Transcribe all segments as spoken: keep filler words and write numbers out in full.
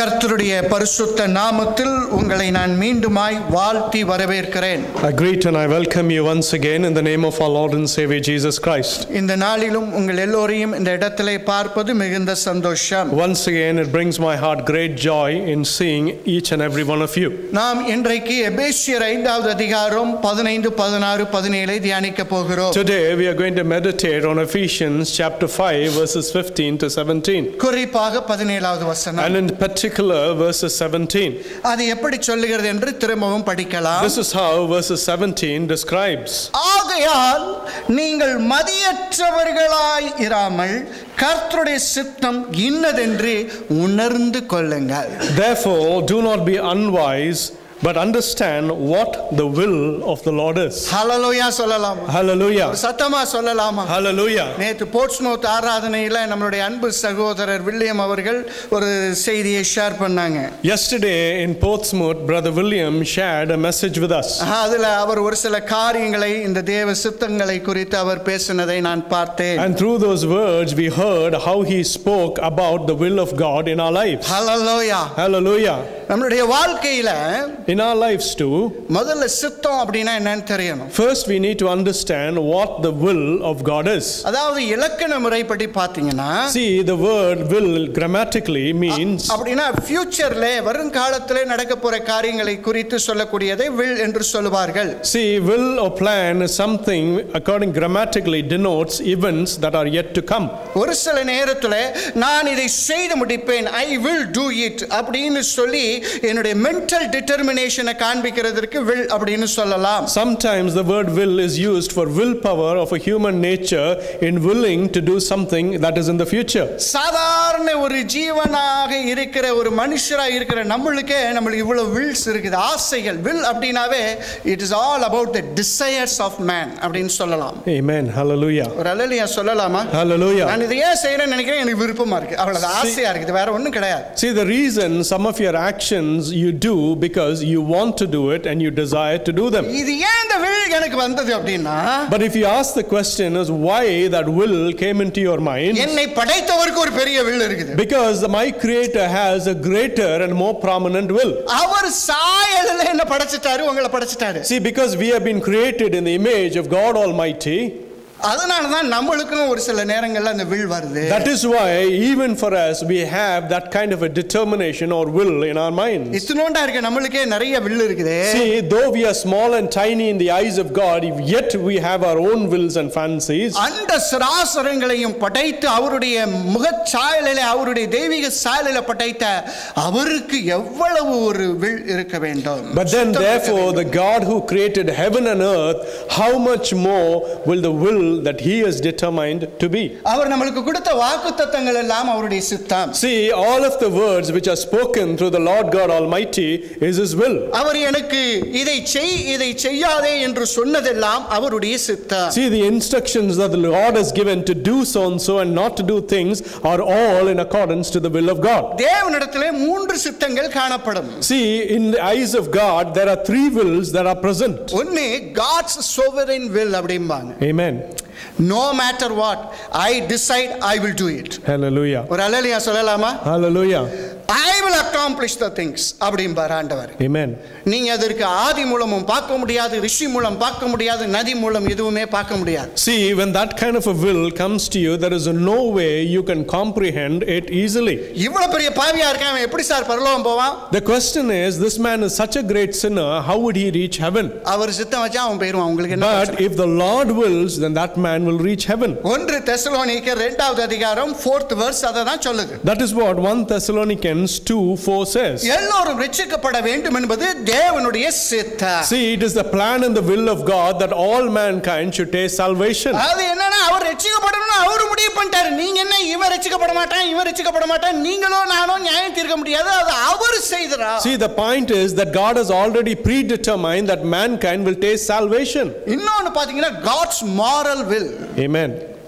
கர்த்தருடைய பரிசுத்த நாமத்தில் உங்களை நான் மீண்டுமாய் வாழ்த்தி வரவேற்கிறேன். I greet and I welcome you once again in the name of our Lord and Savior Jesus Christ. இந்த நாளிலும் உங்கள் எல்லோரையும் இந்த இடத்திலே பார்ப்பது மிகுந்த சந்தோஷம். Once again it brings my heart great joy in seeing each and every one of you. நாம் இன்றைக்கு எபேசியர் ஐந்தாவது அதிகாரம் பதினைந்து பதினாறு பதினேழு தியானிக்க போகிறோம். Today we are going to meditate on Ephesians chapter five verses fifteen to seventeen. குறிப்பாக பதினேழாவது வசனம். And in particular verses seventeen. அது எப்படி சொல்லுகிறது என்று திரும்பவும் படிக்கலாம். This is how verses seventeen describes. ஆகையால் நீங்கள் மதியற்றவர்களாய் இராமல் கர்த்தருடைய சித்தம் இன்னதென்று உணர்ந்து கொள்ளுங்கள். Therefore do not be unwise, but understand what the will of the Lord is. ஹல்லேலூயா சொல்லலாமா? Hallelujah. சத்தமா சொல்லலாமா? Hallelujah. நேற்று போர்ட்ஸ்மவுத் ஆராதனையில நம்மளுடைய அன்பு சகோதரர் வில்லியம் அவர்கள் ஒரு செய்தியை ஷேர் பண்ணாங்க. Yesterday in Portsmouth, Brother William shared a message with us. அதுல அவர் ஒரு சில காரியங்களை இந்த தேவ சித்தங்களை குறித்து அவர் பேசினதை நான் பார்த்தேன். And through those words we heard how he spoke about the will of God in our lives. Hallelujah. Hallelujah. நம்மளுடைய வாழ்க்கையில In our lives too, முதல்ல சித்தம் அப்படினா என்னன்னு தெரியணும். first we need to understand what the will of God is. அதாவது இலக்கண முறைப்படி பாத்தீங்கன்னா, see, the word will grammatically means அப்படினா ஃபியூச்சர்ல வருங்காலத்திலே நடக்க போற காரியங்களை குறித்து சொல்லக்கூடியதை will என்று சொல்வார்கள். see, will or plan is something according grammatically denotes events that are yet to come. ஒரு சில நேரத்துல நான் இதை செய்து முடிப்பேன், I will do it அப்படினு சொல்லி என்னுடைய mental determination காண்பிக்கிறதுக்கு will அப்படினு சொல்லலாம். Sometimes the word will is used for willpower of a human nature in willing to do something that is in the future. சாதாரண ஒரு ஜீவனாக இருக்கிற ஒரு மனுஷரா இருக்கிற நம்மளுக்கே நம்மளுக்கு இவ்வளவு wills இருக்குது, ஆசைகள். will அப்படினாவே it is all about the desires of man அப்படினு சொல்லலாம். Amen. Hallelujah. ஒரு ஹல்லேலூயா சொல்லலாமா? Hallelujah. நான் இதை ஏன் செய்யறேன்னு நினைக்கிறேன், எனக்கு விருப்பமா இருக்கு, அவ்வளவு ஆசையா இருக்குது, வேற ஒண்ணும் கிடையாது. See, the reason some of your actions you do because you want to do it and you desire to do them. இது ஏன் இந்த will எனக்கு வந்தது அப்படினா, but if you ask the question as why that will came into your mind, என்னை படைத்தவருக்கு ஒரு பெரிய will இருக்குது. because my creator has a greater and more prominent will. அவர் சாயலிலே என்ன படைச்சிட்டாரு, உங்களை படைச்சிட்டாரு. See, because we have been created in the image of God Almighty, அதனால தான் நம்மளுக்கும் ஒரு சில நேரங்கள்ல அந்த will வருது. that is why even for us we have that kind of a determination or will in our minds. இத்துணோண்டா இருக்க நம்மளுக்கே நிறைய will இருக்குது. see, though we are small and tiny in the eyes of God, yet we have our own wills and fancies. அண்ட சராசரங்களையும் படைத்து அவருடைய முகச்சாயலிலே அவருடைய தெய்வீக சாயலிலே படைத்த அவருக்கு எவ்வளவு ஒரு will இருக்க வேண்டும். but then therefore the God who created heaven and earth, how much more will the will that he has determined to be. அவர் நமக்கு கொடுத்த வாக்குத்தத்தங்கள் எல்லாம் அவருடைய சித்தம். see, all of the words which are spoken through the Lord God Almighty is his will. அவர் எனக்கு இதை செய் இதை செய்யாதே என்று சொன்னதெல்லாம் அவருடைய சித்தம். see, the instructions that the Lord has given to do so and so and not to do things are all in accordance to the will of God. தேவனிடத்திலே மூன்று சித்தங்கள் காணப்படும். see, in the eyes of God there are three wills that are present. ஒன்னு God's sovereign will அப்படிம்பாங்க. Amen. no matter what I decide, I will do it. Hallelujah. ஒரு ஹல்லேலூயா சொல்லலாமா? Hallelujah. I will accomplish the things அப்படிம்பார் ஆண்டவர். Amen. நீங்க அதற்கு ஆதி மூலமும் பார்க்க முடியாது, ரிஷி மூலம் பார்க்க முடியாது, நதி மூலம் எதுவுமே பார்க்க முடியாது. see, when that kind of a will comes to you, there is no way you can comprehend it easily. இவ்வளவு பெரிய பாவியா இருக்கான், அவன் எப்படி சார் பரலோகம் போவான்? the question is, this man is such a great sinner, how would he reach heaven? அவர் சித்தம் வச்சா அவன் போயிடுவான். உங்களுக்கு என்ன? but if the Lord wills, then that man will reach heaven. ஒன்று தெசலோனிக்கர் இரண்டாவது அதிகாரம் fourth verse அத தான் சொல்லுது. that is what First Thessalonians two four says. எல்லோரும் ரட்சிக்கப்பட வேண்டும் என்பது தேவனுடைய சித்தம். see, it is the plan and the will of God that all mankind should taste salvation. அது என்னன்னா அவர் ரட்சிக்கப்படணும்னு அவர் முடிவு பண்ணிட்டாரு. நீங்க என்ன இவன் ரட்சிக்கப்பட மாட்டான் இவன் ரட்சிக்கப்பட மாட்டான் நீங்களோ நானோ நியாயம் தீர்க்க முடியாது, அது அவர் செய்தறார். see, the point is that God has already predetermined that mankind will taste salvation. இன்னொன்னு பாத்தீங்கன்னா God's moral will. Amen.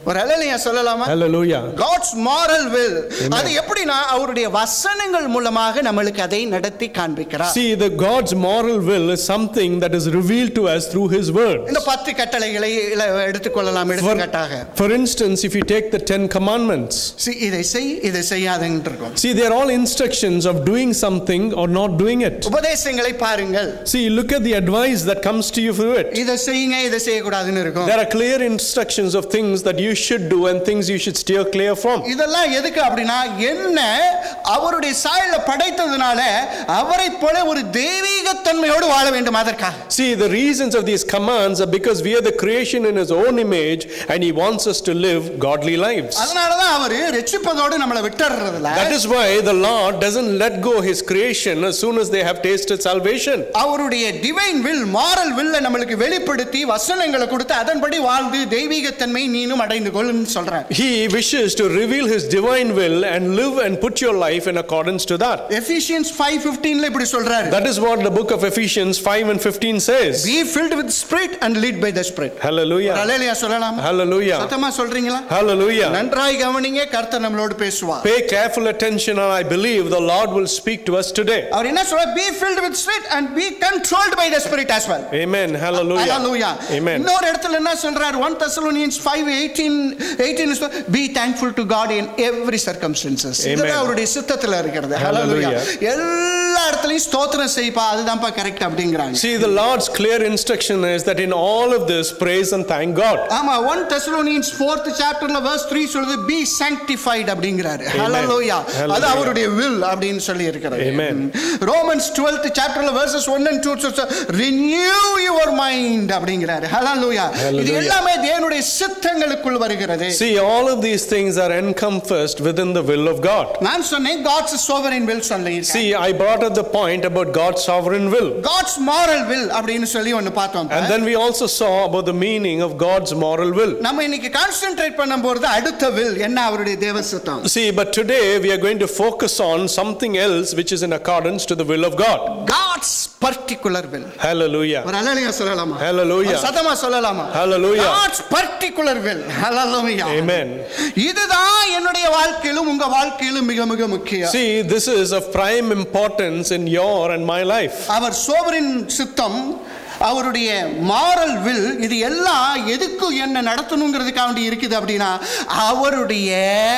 ஒரு ஹல்லேலூயா சொல்லலாமா? Hallelujah. God's moral will. அது எப்படினா அவருடைய வசனங்கள் மூலமாக நமக்கு அதை நடத்தி காண்பிக்கிறார். See, the God's moral will is something that is revealed to us through his word. இந்த பத்து கட்டளைகளை எடுத்துக்கொள்ளலாம் எடுத்துக்காட்டாக. For instance, if you take the Ten Commandments. See, இதை செய் இதை செய்யாதேன்னு இருக்கும். See, they are all instructions of doing something or not doing it. உபதேசங்களை பாருங்கள். See, look at the advice that comes to you through it. இதை செய்யுங்க இதை செய்ய கூடாதுன்னு இருக்கும். There are clear instructions of things that you should do and things you should steer clear from. இதெல்லாம் எதுக்கு அப்படினா என்ன அவருடைய சாயல்ல படைத்ததனால அவரை போல ஒரு தெய்வீக தன்மையோடு வாழ வேண்டும் அதற்காக. See, the reasons of these commands are because we are the creation in his own image and he wants us to live godly lives. அதனால தான் அவர் ரட்சிப்பதோடு நம்மள விட்டுறதில்ல. That is why the Lord doesn't let go his creation as soon as they have tasted salvation. அவருடைய divine will moral will நமக்கு வெளிப்படுத்தி வசனங்களை கொடுத்து அதன்படி வாழ்ந்து தெய்வீக தன்மை நீனும் அடைந்து கொள்ளுன்னு சொல்றார். He wishes to reveal his divine will and live and put your life in accordance to that. Ephesians five fifteen ல இப்படி சொல்றாரு. That is what the book of Ephesians five and fifteen says. Be filled with spirit and lead by the spirit. Hallelujah. ஹல்லேலூயா சொல்லலாம். Hallelujah. சத்தமா சொல்றீங்களா? Hallelujah. நன்றாய் கவனிங்க கர்த்தர் நம்மளோடு பேசுவார். Pay careful attention and I believe the Lord will speak to us today. அவர் என்ன சொல்றார்? Be filled with spirit and be controlled by the spirit as well. Amen. Hallelujah. Hallelujah. Amen. இன்னொரு இடத்துல என்ன சொல்றார்? First Thessalonians five eighteen eighteen is be thankful to God in every circumstances. இதுதான் அவருடைய சித்தத்துல இருக்கிறது. Hallelujah. எல்லா இடத்துலயும் ஸ்தோத்திரம் செய்ப்பா அதுதான்ப்பா கரெக்ட் அப்படிங்கறாங்க. See, the Lord's clear instruction is that in all of this praise and thank God. ஆமா, First Thessalonians fourth chapterல verse three சொல்லுது be sanctified அப்படிங்கறாரு. Hallelujah. அது அவருடைய will அப்படினு சொல்லி இருக்கிறது. Amen. Romans twelfth chapterல verses one and two சொல்லுது renew your mind அப்படிங்கறாரு. Hallelujah. இது எல்லாமே தேவனுடைய சித்தங்களுக்குள் வருகிறது. See, all of these things are encompassed within the will of God. நான் சொன்னேன் God's sovereign will சொல்லிருக்கேன். See, I brought up the point about God's sovereign will. God's moral will அப்படினு சொல்லி ஒன்னு பார்த்தோம். And then we also saw about the meaning of God's moral will. நம்ம இன்னைக்கு concentrate பண்ணும்போது அடுத்த will என்ன அவருடைய தேவ சித்தம். See, but today we are going to focus on something else which is in accordance to the will of God. God's particular will. Hallelujah. ஒரு ஹல்லேலூயா சொல்லலாமா? Hallelujah. சத்தமா சொல்லலாமா? Hallelujah. God's particular will. Hallelujah. Amen. இதுதான் என்னுடைய வாழ்க்கையிலும் உங்க வாழ்க்கையிலும் மிக மிக முக்கியம். See, this is of prime importance in your and my life. அவர் சோவரின் சித்தம் அவருடைய moral will இது எல்லாம் எதுக்கு என்ன நடத்தணும்ங்கிறதுக்காக இருக்குது அப்படினா அவருடைய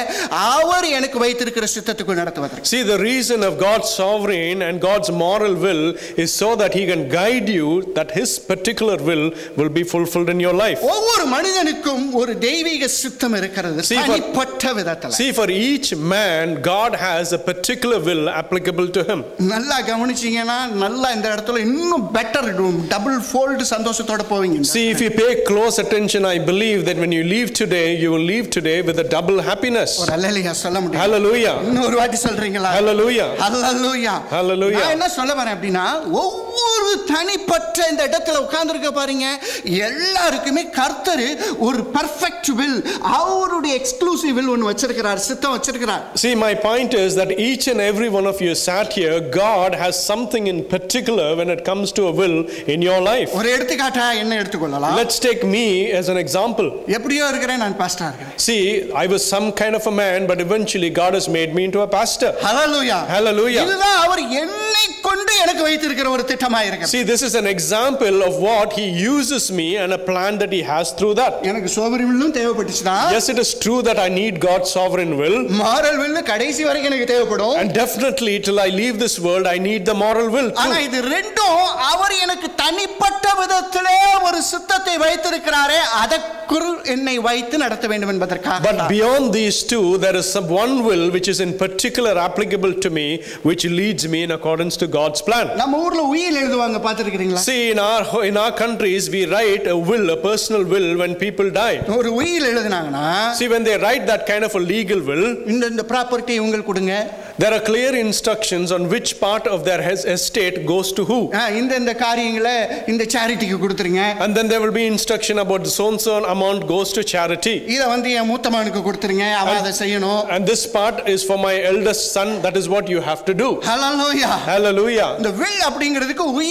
அவர் எனக்கு வைத்திருக்கிற சித்தத்துக்கு நடத்துவதற்கு. See, the reason of God's sovereign and God's moral will is so that he can guide you that his particular will will be fulfilled in your life. ஒவ்வொரு மனிதனுக்கும் ஒரு தெய்வீக சித்தம் இருக்கிறது தனிப்பட்ட விதத்துல. See, for each man God has a particular will applicable to him. நல்லா கவனிச்சீங்கன்னா நல்லா இந்த இடத்துல இன்னும் பெட்டர் double fold சந்தோஷத்தோட போவீங்க. See, if you pay close attention, I believe that when you leave today, you will leave today with a double happiness. ஒரு ஹல்லேலூயா சொல்ல முடியும். Hallelujah. இன்னொரு வாட்டி சொல்றீங்களா? Hallelujah. Hallelujah. Hallelujah. நான் என்ன சொல்ல வரேன் அப்படினா ஒவ்வொரு தனிப்பட்ட இந்த இடத்துல உட்கார்ந்திருக்க பாருங்க எல்லாருக்குமே கர்த்தர் ஒரு பெர்ஃபெக்ட் will அவருடைய எக்ஸ்க்ளூசிவ் will ஒன்னு வச்சிருக்கிறார் சித்தம் வச்சிருக்கிறார். See, my point is that each and every one of you sat here, God has something in particular when it comes to a will in your life. ஒரு எடுத்துக்காட்டா என்ன எடுத்துக்கொள்ளலாம்? Let's take me as an example. எப்படியோ இருக்கிறேன் நான் பாஸ்டரா இருக்கேன். See, I was some kind of a man, but eventually God has made me into a pastor. Hallelujah. Hallelujah. இதுதான் அவர் என்னை கொண்டு எனக்கு வைத்திருக்கிற ஒரு திட்டமா இருக்கு. See, this is an example of what he uses me and a plan that he has through that. எனக்கு sovereign will தேவைப்பட்டுச்சுனா Yes, it is true that I need God's sovereign will. moral will கடைசி வரைக்கும் எனக்கு தேவைப்படும். And definitely till I leave this world I need the moral will too. ஆனா இது ரெண்டும் அவர் எனக்கு தனிப்பட்ட விதத்திலே ஒரு சித்தத்தை வைத்திருக்கிறாரே அதற்குள் என்னை வைத்து நடத்த வேண்டும் என்பதற்காக. But beyond these two there is some one will which is in particular applicable to me which leads me in accordance to God's plan. நம்ம ஊர்ல உயில் எழுதுவாங்க பாத்துக்கிட்டீங்களா? See, in our in our countries we write a will, a personal will when people die. ஒரு உயில் எழுதுனாங்கன்னா See, when they write that kind of a legal will, இந்த இந்த property உங்களுக்கு கொடுங்க. there are clear instructions on which part of their estate goes to who. இந்த இந்த காரியங்களை இந்த சேரிட்டிக்கு கொடுத்துருங்க. And then there will be instruction about the so and so amount goes to charity. இத வந்து என் மூத்த மகனுக்கு கொடுத்துருங்க அவன் அதை செய்யணும். And this part is for my eldest son, that is what you have to do. Hallelujah. Hallelujah. இந்த will அப்படிங்கிறதுக்கு உயில்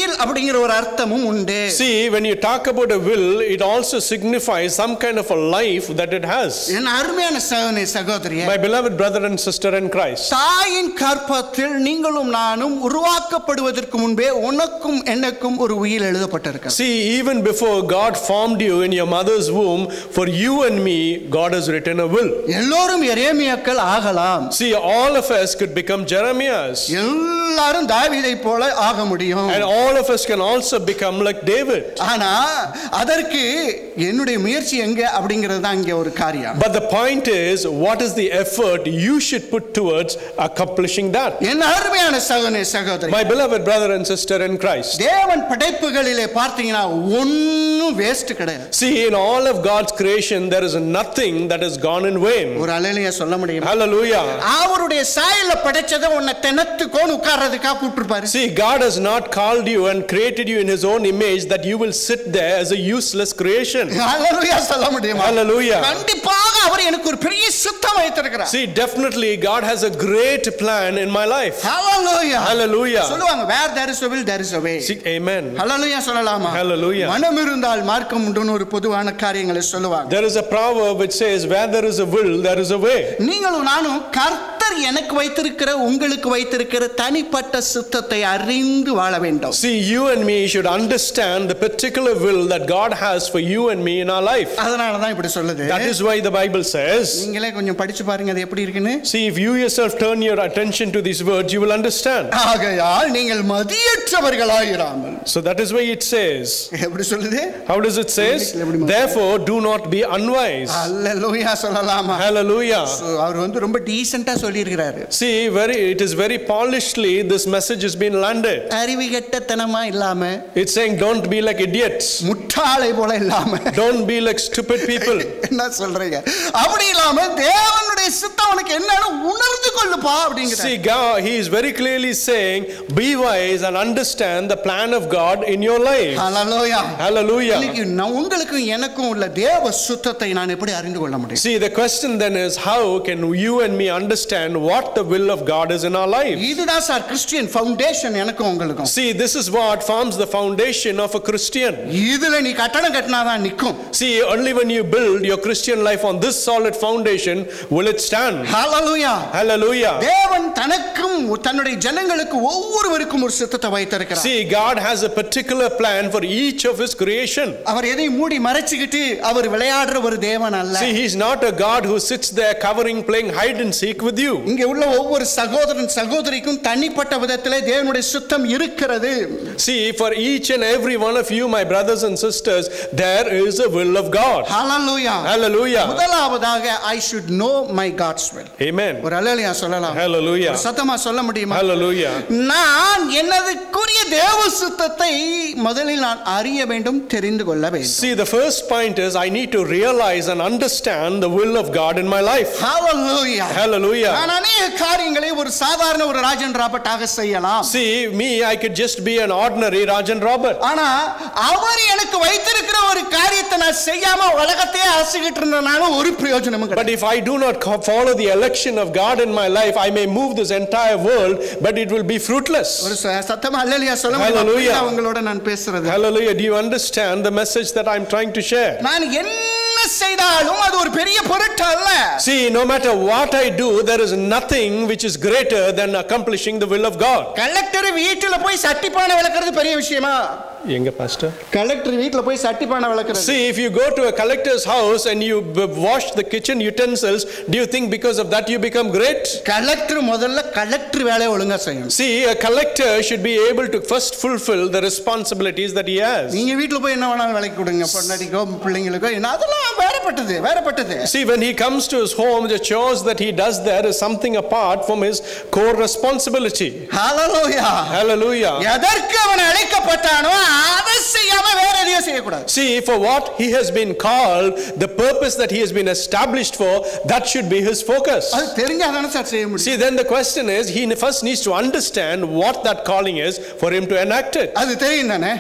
will அப்படிங்கிற ஒரு அர்த்தமும் உண்டு. See, when you talk about a will, it also signifies some kind of a life that it has. என் அருமையான சகோதரனே சகோதரியே, My beloved brother and sister in Christ, தாயின் கர்ப்பத்தில் நீங்களும் நானும் உருவாக்கப்படுவதற்கு முன்பே உனக்கும் எனக்கும் ஒரு உயில் எழுதப்பட்டிருக்கிறது. see, even before God formed you in your mother's womb, for you and me, God has written a will. எல்லோரும் எரேமியாக்கள் ஆகலாம். See, all of us could become Jeremiahs. எல்லாரும் தாவீதை போல ஆக முடியும். And all of us can also become like David. ஆனா அதற்கு என்னுடைய முயற்சி எங்க அப்படிங்கிறது தான் இங்க ஒரு காரியம். But the point is, what is the effort you should put towards accomplishing that? என் அருமையான சகோதரனே சகோதரி, My beloved brother and sister in Christ, தேவன் படைப்புகளிலே பார்த்தீங்கன்னா ஒண்ணும் வேஸ்ட் கிடையாது. see, in all of God's creation there is nothing that has gone in vain. ஒரு அல்லேலூயா சொல்ல முடியுமா? Hallelujah. அவருடைய சாயல்ல படைச்சதை உன்னை தெனத்துக்கோன்னு உட்கார்றதுக்கா கூப்பிட்டுருப்பாரு. See, God has not called you and created you in his own image that you will sit there as a useless creation. அல்லேலூயா சொல்ல முடியுமா? Hallelujah. கண்டிப்பாக அவர் எனக்கு ஒரு பெரிய சித்தம் வைத்திருக்கிறார். See, definitely God has a great plan in my life. Hallelujah. Hallelujah. சொல்லுவாங்க, where there is a will there is a way. See, amen. Hallelujah சொல்லலாமா? Hallelujah. மனம் இருந்தால் மார்க்கம் உண்டுன்னு ஒரு பொதுவான காரியங்களை சொல்லுவாங்க. There is a proverb which says, where there is a will there is a way. நீங்களும் நானும் கர்த்தர் எனக்கு வைத்திருக்கிற உங்களுக்கு வைத்திருக்கிற தனிப்பட்ட சித்தத்தை அறிந்து வாழ வேண்டும். See, you and me should understand the particular will that God has for you and me in our life. அதனால தான் இப்படி சொல்லுது. That is why the Bible says, நீங்களே கொஞ்சம் படிச்சு பாருங்க அது எப்படி இருக்குன்னு. see, if you yourself turn your attention to these words, you will understand. ஆகையால் நீங்கள் மதியற்றவர்களாயிராமல். So that is why it says, எப்படி சொல்லுது? how does it says? Therefore do not be unwise. அல்லேலூயா சொல்லலாமா? Hallelujah. அவர் வந்து ரொம்ப டீசென்ட்டா சொல்லி இருக்காரு. See, very it is very polishedly this message has been landed. அறிவுகெட்டத்தனமா இல்லாம, It's saying don't be like idiots. முட்டாளை போல இல்லாம, Don't be like stupid people. என்ன சொல்றீங்க? அப்படி இல்லாம தேவனுடைய சித்தம் உனக்கு என்னன்னு உணர்ந்து கொள்ளுப்பா அப்படிங்கறார். See, God, he is very clearly saying, be wise and understand the plan of God in your life. Hallelujah. Hallelujah. இன்னைக்கு நான் உங்களுக்கும் எனக்கும் உள்ள தேவ சுத்தத்தை நான் எப்படி அறிந்து கொள்ள முடியும்? See, the question then is, how can you and me understand what the will of God is in our life? இதுதான் சார் கிறிஸ்டியன் ஃபவுண்டேஷன் எனக்கும் உங்களுக்கும். See, this is what forms the foundation of a Christian. இதுல நீ கட்டடம் கட்டினாதான் நிக்கும். See, only when you build your Christian life on this solid foundation will it stand. Hallelujah. Hallelujah. தேவன் தனக்கும் தன்னுடைய ஜனங்களுக்கு ஒவ்வொருவருக்கும் ஒரு சித்தத்தை வைத்திருக்கிறார். See, God has a particular plan for each of his creation. அவர் எதை மூடி மறைச்சிக்கிட்டு அவர் விளையாடுற ஒரு தேவன் அல்ல. See, he's not a God who sits there covering, playing hide and seek with you. இங்க உள்ள ஒவ்வொரு சகோதரன் சகோதரிக்கும் தனிப்பட்ட விதத்திலே தேவனுடைய சித்தம் இருக்கிறது. See, for each and every one of you, my brothers and sisters, there is a will of God. Hallelujah. Hallelujah. முதலாவதாக I should know my God's will. Amen. ஒரு அல்லேலூயா சொல்லலாம். Hallelujah. சத்தமா சொல்ல முடியுமா? Hallelujah. நான் எனதுக்குரிய தேவ சித்தத்தை முதலில் நான் அறிய வேண்டும், தெரிந்து கொள்ள வேண்டும். See, the first point is I need to realize and understand the will of God in my life. Hallelujah. Hallelujah. நான் அநேக காரியங்களை ஒரு சாதாரண ஒரு ராஜன் ராபர்ட்டாக செய்யலாம். See, me, I could just be an ordinary Rajan Robert. ஆனா அவர் எனக்கு வைத்திருக்கிற ஒரு காரியத்தை நான் செய்யாம உலகத்தையே ஆசிக்கிட்டு இருந்தனால ஒரு பிரயோஜனமும் கிடையாது. But if I do not follow the election of God in my life, I may move this entire world, but it will be fruitless. ஒரு சத்தமா அல்லேலூயா சொல்ல Hallelujah. முடியுமா? உங்களோட நான் பேசுறது. Hallelujah. Do you understand the message that I'm trying to share? நான் என்ன செய்தாலும் அது ஒரு பெரிய பொருட்டு அல்ல. See, no matter what I do, there is nothing which is greater than accomplishing the will of God. Collector வீட்டுல போய் சட்டிப்பானை விளக்குறது பெரிய விஷயமா? எங்க பாஸ்டர்? கலெக்டர் வீட்டுல போய் சட்டிப்பானை விளக்குறது. See, if you go to a collector's house and you wash the kitchen utensils, do you think because of that you become great? Collector முதல்ல கலெக்டர் வேலையை ஒழுங்கா செய்யணும். See, a collector should be able to first fulfill the responsibilities that he has. நீங்க வீட்டுல போய் என்ன வேணாலும் விளக்கி கொடுங்க, பொண்டாட்டிக்கோ பிள்ளைங்களுக்கோ, அதெல்லாம் வேறப்பட்டது வேறப்பட்டது. See, when he comes to his home, the chores that he does there is something apart from his core responsibility. Hallelujah. Hallelujah. எதற்கு அவன் அழைக்கப்பட்டானோ அதை செய்யாம வேற எதையும் செய்யக்கூடாது. See, for what he has been called, the purpose that he has been established for, that should be his focus. அது தெரிஞ்சாதானே sir செய்ய முடியும். See, then the question is, he first needs to understand what that calling is for him to enact it. அது தெரியும் தானே?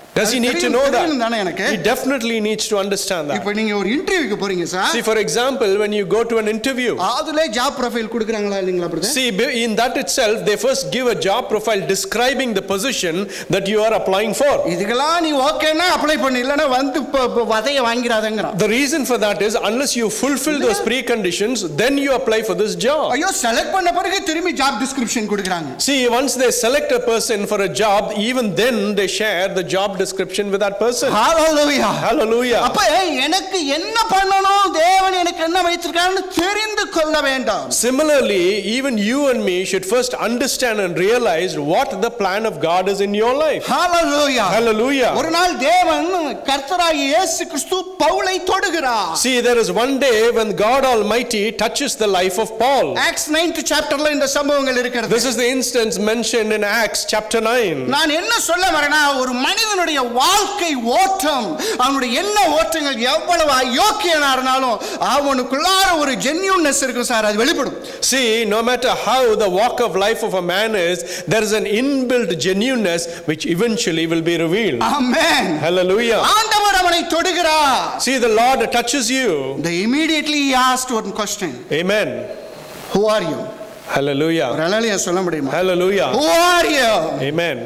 Does he need to know that? தானே எனக்கு He definitely needs to understand that. இப்போ நீங்க ஒரு இன்டர்வியூக்கு போறீங்க சார். See, for example, when you go to an interview, அதுல ஜாப் ப்ரொஃபைல் கொடுக்கறாங்களா இல்லீங்களா brother? see, in that itself they first give a job profile describing the position that you are applying for. இதுக்கெல்லாம் நீ ஓகேனா அப்ளை பண்ணு, இல்லனா வந்து வதைய வாங்கிராதங்கறான். The reason for that is unless you fulfill those preconditions, then you apply for this job. ஐயோ select பண்ண பிறகு திரும்பி ஜாப் டிஸ்கிரிப்ஷன் கொடுக்கறாங்க. See, once they select a person for a job, even then they share the job description with that person. Hallelujah. Hallelujah. அப்ப எனக்கு என்ன பண்ணனும், தேவன் எனக்கு என்ன வைத்திருக்கான்னு தெரிந்து கொள்ள வேண்டும். Similarly, even you and me should first understand and realize what the plan of God is in your life. Hallelujah. Hallelujah. ஒரு நாள் தேவன் கர்த்தராகிய இயேசு கிறிஸ்து பவுலை தொடுகிறார். See, there is one day when God Almighty touches the life of Paul. Acts ninth chapterல இந்த சம்பவங்கள் இருக்கிறது. This is the instance mentioned in Acts chapter nine. நான் என்ன சொல்ல வரேனா, ஒரு மனிதனுடைய வாழ்க்கை ஓட்டம், அவனுடைய என்ன ஓட்டங்கள் எவ்வளவு அயோக்கியனா இருந்தாலும் அவனுக்குள்ளார ஒரு ஜென்யூன்னஸ் இருக்கு சார், அது வெளிப்படும். See, no matter how the walk of life of a man is, there is an inbuilt genuineness which eventually will be revealed. Amen. Hallelujah. ஆண்டவர் அவனை தொடுகிறார். See, the Lord touches you. They immediately asked one question. Amen. Who are you? Hallelujah. ஹalleluya சொல்ல முடியுமா? Hallelujah. Who are you? Amen.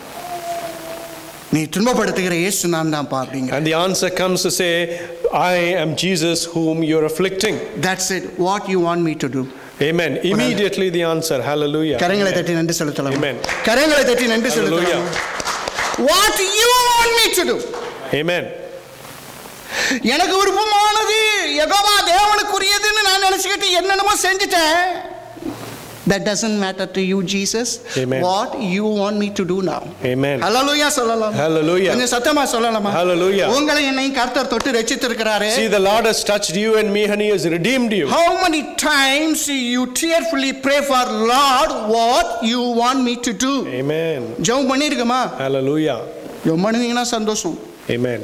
நீ துன்பப்படுத்துகிற இயேசு நான் தான் பா அப்படிங்க. And the answer comes to say, I am Jesus whom you are afflicting. That's it. What you want me to do? Amen. Immediately the answer. Hallelujah. கரங்களை தட்டி நன்றி செலுத்தலாம். Amen. கரங்களை தட்டி நன்றி செலுத்தலாம். What you want me to do? Amen. எனக்கு விருப்பமானது யெகோவா தேவனுக்குரியதுன்னு நான் நினைச்சிட்டு என்னென்னமோ செஞ்சிட்டேன். That doesn't matter to you, Jesus. Amen. What you want me to do now? Amen. Hallelujah சொல்லலாம். Hallelujah. கொஞ்சம் சத்தமா சொல்லலாமா? Hallelujah. உங்களை என்னையும் கர்த்தர் தொட்டு ரட்சித்திருக்கிறாரே. See, the Lord has touched you and me and he has redeemed you. How many times you tearfully pray for Lord what you want me to do? Amen. ஜெபம் பண்ணிருக்கமா? Hallelujah. ஜெபம் பண்ணீங்கன்னா சந்தோஷம். Amen.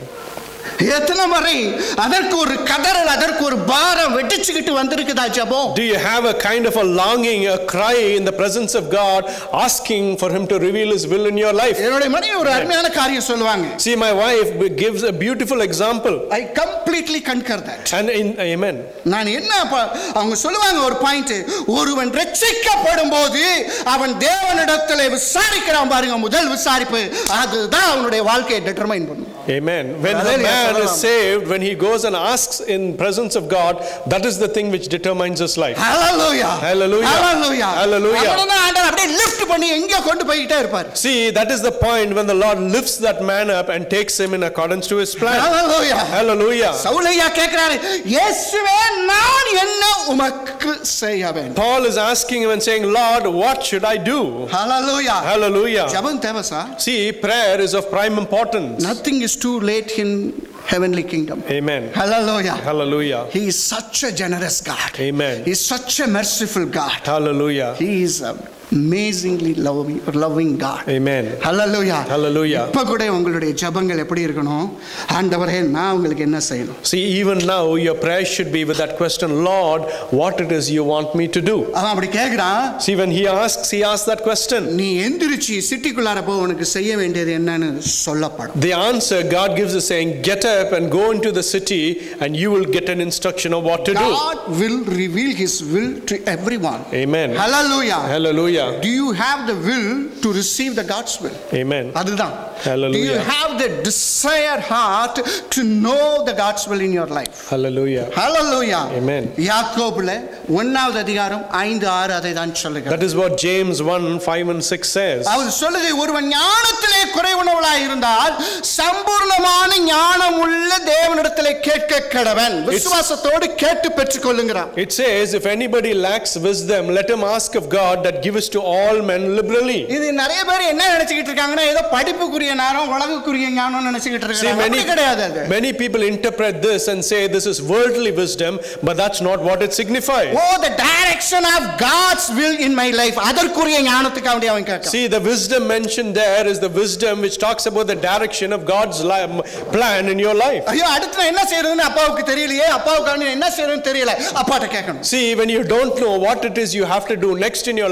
எத்தனை முறை அதற்கு ஒரு கதறல், அதற்கு ஒரு பாரம் வெட்டிச்சுக்கிட்டு வந்திருக்குதா ஜெபம்? Do you have a kind of a longing, a cry in the presence of God, asking for him to reveal his will in your life? என்னோட மனைவி ஒரு அருமையான காரியம் சொல்லுவாங்க. See, my wife gives a beautiful example. I completely concur that. And in, amen. நான் என்ன அவங்க சொல்லுவாங்க ஒரு பாயிண்ட், ஒருவன் ரட்சிக்கப்படும் போது அவன் தேவனிடத்தில் விசாரிக்கிறான் பாருங்க, முதல் விசாரிப்பு அதுதான் அவனுடைய வாழ்க்கையை டிட்டர்மைன் பண்ணும். Amen. When the man is saved, when he goes and asks in presence of God, that is the thing which determines his life. Hallelujah. Hallelujah. Hallelujah. Hallelujah. அவனை ஆண்டவர் அப்படியே லிஃப்ட் பண்ணி எங்க கொண்டு போயிட்டே இருப்பார். See, that is the point when the Lord lifts that man up and takes him in accordance to his plan. Hallelujah. Hallelujah. சவுலையா கேக்குறாரு, இயேசுவே நான் என்ன உமக்கு செய்ய வேண்டும்? Paul is asking him and saying, Lord, what should I do? Hallelujah. Hallelujah. ஜெபம் தேவை sir. See, prayer is of prime importance. Nothing is too late in heavenly kingdom. Amen. Hallelujah. Hallelujah. He is such a generous God. Amen. He is such a merciful God. Hallelujah. He is a amazingly loving loving God. Amen. Hallelujah. Hallelujah. இப்ப கூட உங்களுடைய ஜெபங்கள் எப்படி இருக்கணும்? ஆண்டவரே நான் உங்களுக்கு என்ன செய்யணும்? See, even now your prayer should be with that question, Lord, what it is you want me to do? அவன் அப்படி கேக்குறான். See, when he asks, he asks that question. நீ எந்திரிச்சு சிட்டிக்குள்ளார போ, உனக்கு செய்ய வேண்டியது என்னன்னு சொல்லப்படும். The answer God gives is saying, get up and go into the city and you will get an instruction of what to do. God will reveal his will to everyone. Amen. Hallelujah. Hallelujah. Do you have the will to receive the God's will? Amen. அதுதான். Hallelujah. Do you have the desire heart to know the God's will in your life? Hallelujah. Hallelujah. Amen. யாக்கோபுல ஒன்றாவது அதிகாரம் ஐந்து ஆறு அதை தான் சொல்லுகிறது. That is what James one five and six says. அவர் சொல்லுது, ஒருவன் ஞானத்திலே குறைவுள்ளவனாய் இருந்தால் சம்பூர்ணமான ஞானம் உள்ள தேவனிடத்திலே கேட்க கடவன். விசுவாசத்தோடு கேட்டு பெற்றுக்கொள்ளுகிறான். It says, if anybody lacks wisdom, let him ask of God that giveth to all men liberally. இது நிறைய பேர் என்ன நினைச்சிட்டு இருக்காங்கன்னா, ஏதோ படிப்புக்குரிய ஞானம், உலகக்குரிய ஞானம் நினைச்சிட்டு இருக்காங்க. many, அப்படி கிடையாது அது. many people interpret this and say this is worldly wisdom, but that's not what it signifies. Oh, the direction of God's will in my life. அதற்குரிய ஞானத்துக்கு அவன் அவன் கேட்கிறான். See, the wisdom mentioned there is the wisdom which talks about the direction of God's plan in your life. ஐயோ, அடுத்து நான் என்ன செய்யறதுன்னு அப்பாவுக்கு தெரியலையே, அப்பாவுக்கு என்ன செய்யறதுன்னு தெரியல, அப்பாட்ட கேட்கணும். See, when you don't know what it is you have to do next in your life,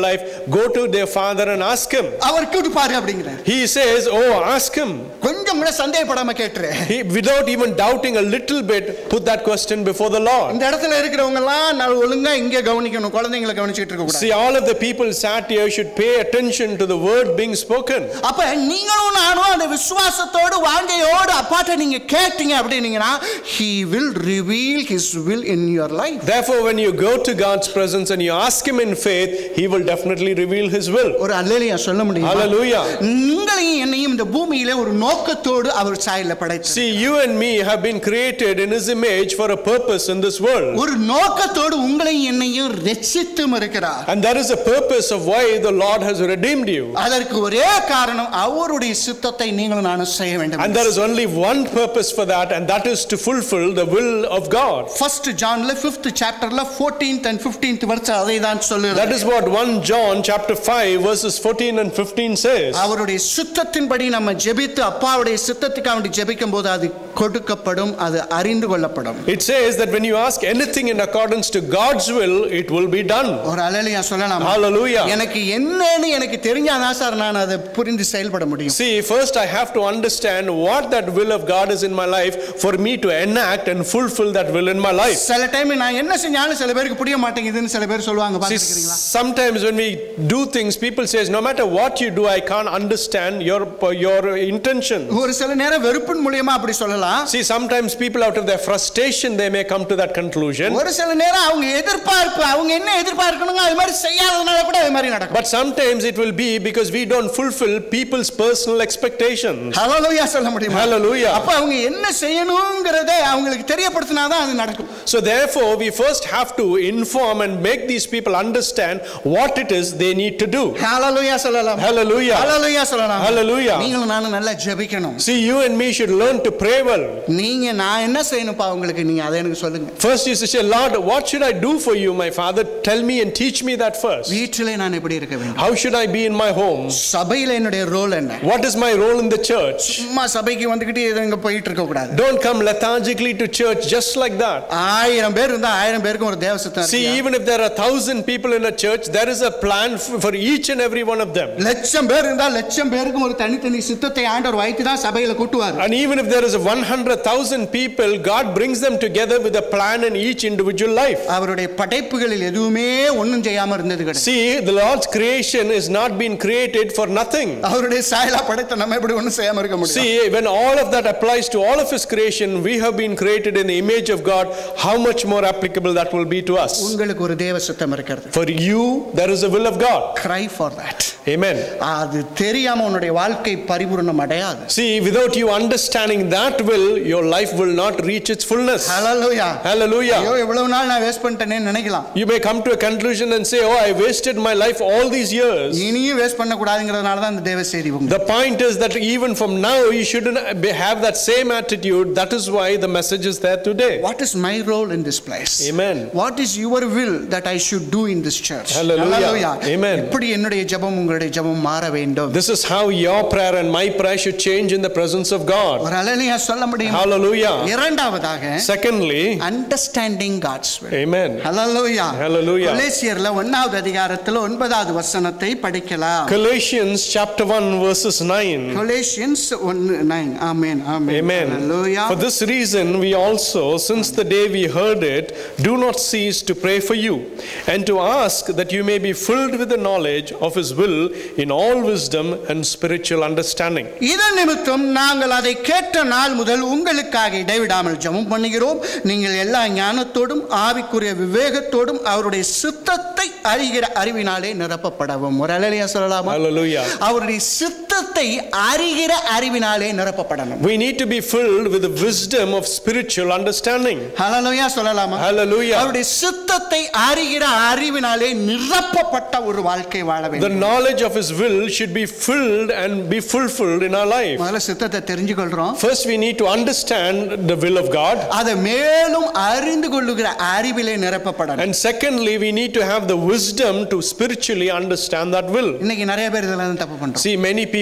go to their father and ask him. அவர் கேட்டு பாரு அப்படிங்கறார். He says, oh, ask him. கொஞ்சம் கூட சந்தேகப்படாம கேட்றே. He, without even doubting a little bit, put that question before the Lord. இந்த இடத்துல இருக்கிறவங்க எல்லாம் நான் ஒழுங்கா இங்கே கவனிக்கணும், குழந்தைகளை கவனிச்சிட்டு இருக்க கூடாது. See, all of the people sat here should pay attention to the word being spoken. அப்ப நீங்களும் நானும் அந்த விசுவாசத்தோடு வாஞ்சையோடு அப்பாட்ட நீங்க கேட்டீங்க அப்படினீங்கனா he will reveal his will in your life. Therefore, when you go to God's presence and you ask him in faith, he will definitely reveal his will. ஒரு அல்லேலூயா சொல்ல முடியுமா? Hallelujah. நீங்களையும் என்னையும் இந்த பூமியிலே ஒரு நோக்கத்தோடு அவர் சாயல்ல படைத்தார். See, you and me have been created in his image for a purpose in this world. ஒரு நோக்கத்தோடு உங்களையும் என்னையும் ரட்சித்தும் இருக்கிறார். And that is the purpose of why the Lord has redeemed you. அதற்கு ஒரே காரணம் அவருடைய சித்தத்தை நீங்களும் நானும் செய்ய வேண்டும். And there is only one purpose for that, and that is to fulfill the will of God. First John fifth chapter fourteenth and fifteenth verse அதை தான் சொல்லுது. That is what First John chapter five verses fourteen and fifteen says. அவருடைய சித்தத்தின்படி நம்ம ஜெபித்து அப்பாவுடைய சித்தத்துக்காக ஜெபிக்கும்போது அது கொடுக்கப்படும், அது அறிந்து கொள்ளப்படும். It says that when you ask anything in accordance to God's will, it will be done. ஒரு அல்லேலூயா சொல்லலாமா? Hallelujah. எனக்கு என்னன்னு எனக்கு தெரிஞ்சாதான் சார் நான் அதை புரிந்து செயல்பட முடியும். See, first I have to understand what that will of God is in my life for me to enact and fulfill that will in my life. சில டைம் நான் என்ன செஞ்சாலும் சில பேருக்கு புரிய மாட்டேங்குதுன்னு சில பேர் சொல்வாங்க, பாத்துக்கிறீங்களா? Sometimes when we do things, people says no matter what you do, I can't understand your your intention. ஒரு சில நேரம் வெறுப்பின் மூலமா அப்படி சொல்லலாம். See, sometimes people out of their frustration they may come to that conclusion. ஒரு சில நேரம் அவங்க எதிர்பார்ப்பு அவங்க என்ன எதிர்பார்க்கணுங்க அது மாதிரி செய்யாததனால கூட அது மாதிரி நடக்கும். But sometimes it will be because we don't fulfill people's personal expectations. ஹalleluya சொல்ல முடியுமா? Hallelujah. அப்ப அவங்க என்ன செய்யணும்ங்கறதை அவங்களுக்கு தெரியப்படுத்தினா தான் அது நடக்கும். So therefore we first have to inform and make these people understand what it is they need to do. ஹalleluya சொல்லலாம். Hallelujah. ஹalleluya சொல்லலாம். Hallelujah. நீங்களும் நானும் நல்லா ஜெபிக்கணும். See, you and me should learn to pray well. நீங்க நான் என்ன செய்யணும்ப்பா உங்களுக்கு நீங்க அதை எனக்கு சொல்லுங்க. First you say, Lord, what should I do for you, my Father? Tell me and teach me that first. வீட்டிலே நான் எப்படி இருக்க வேண்டும்? How should I be in my home? சபையில என்னுடைய ரோல் என்ன? What is my role in the church? சும்மா சபைக்கு வந்துக்கிட்டு எங்க போயிட்டு இருக்க கூடாது. Don't come lethargically to church just like that. ஆயிரம் பேர் இருந்தா ஆயிரம் பேருக்கு ஒரு தேவசத்தம் இருக்கு. See, even if there are a thousand people in a church, there is a plan for each and every one of them. லட்சம் பேர் இருந்தா லட்சம் பேருக்கு ஒரு தனித்தனி சித்தத்தை ஆண்டவர் வைத்து தான் சபையில கூட்டுவார். And even if there is a one hundred thousand people, God brings them together with a plan in each individual life. அவருடைய படைப்புகளில் எதுவுமே ஒண்ணும் செய்யாம இருந்தது கிடையாது. See, the Lord's creation is not been created for nothing. அவருடைய சாயலா படைத்த நம்ம எப்படி ஒண்ணும் செய்யாம இருக்க முடியும்? See, when all of that applies to all of his creation, we have been created in the image of God. How much more applicable that will be to us? உங்களுக்கு ஒரு தேவ சித்தம் இருக்கிறது. For you there is a will of God. Cry for that. Amen. அது தெரியாம உன்னுடைய வாழ்க்கை பரிபூரணம் அடையாது. See, without you understanding that will, your life will not reach its fullness. Hallelujah. Hallelujah. ஐயோ இவ்வளவு நாள் நான் வேஸ்ட் பண்ணிட்டேனே நினைக்கலாம். You may come to a conclusion and say, oh, I wasted my life all these years. இனியும் waste பண்ண கூடாதுங்கிறதுனால தான் இந்த தேவ செய்தி உங்களுக்கு. The point is that even from now you shouldn't have that same attitude. That is why the message is there today. What is my role in this place? Amen. What is your will that I should do in this church? Hallelujah. Hallelujah. Amen. இப்படி என்னுடைய ஜெபம் உங்களுடைய ஜெபம் மாற வேண்டும். This is how your prayer and my prayer should change in the presence of God. ஒரு ஹalleluya சொல்ல முடியும். Hallelujah. இரண்டாவதாக Secondly, understanding God's will. Amen. Hallelujah. Hallelujah. கொலோசியர்ல ஒன்றாவது அதிகாரத்தில் ஒன்பதாவது வசனத்தை படிக்கலாம். Colossians chapter one verses nine. Colossians one nine. Amen. Amen. Amen. Hallelujah. For this reason we also, since the day we heard it, do not cease to pray for you and to ask that you may be filled with the knowledge of his will in all wisdom and spiritual understanding. இதன் நிமித்தம் நாங்கள் அதை கேட்ட நாள் முதல் உங்களுக்காக இடைவிடாமல் ஜெபம் பண்ணுகிறோம். நீங்கள் எல்லா ஞானத்தோடும் ஆவிக்குரிய விவேகத்தோடும் அவருடைய சித்தத்தை அறிகிற அறிவினாலே நிரப்பப்படவும். ஒரு ஹalleluya சொல்லலாமா? Hallelujah. அவருடைய சித்தத்தை அறிகிற அறிவினாலே நிரப்பப்படணும். We need to be filled with the wisdom of spiritual understanding. ஹalleluya சொல்லலாமா? Hallelujah. அவருடைய சித்தத்தை அறிகிற அறிவினாலே நிரப்பப்பட்ட ஒரு வாழ்க்கை வாழ வேண்டும். The knowledge of his will should be filled and be fulfilled in our life. முதல்ல சித்தத்தை தெரிஞ்சுக்கொள்றோம். First we need to understand the will of God. அதை மேலும் அறிந்து கொள்ளுகிற அறிவிலே நிரப்பப்படணும். And secondly we need to have the wisdom to spiritually understand that will. இன்னைக்கு நிறைய பேர் இதெல்லாம் தப்பு பண்றோம். See, many people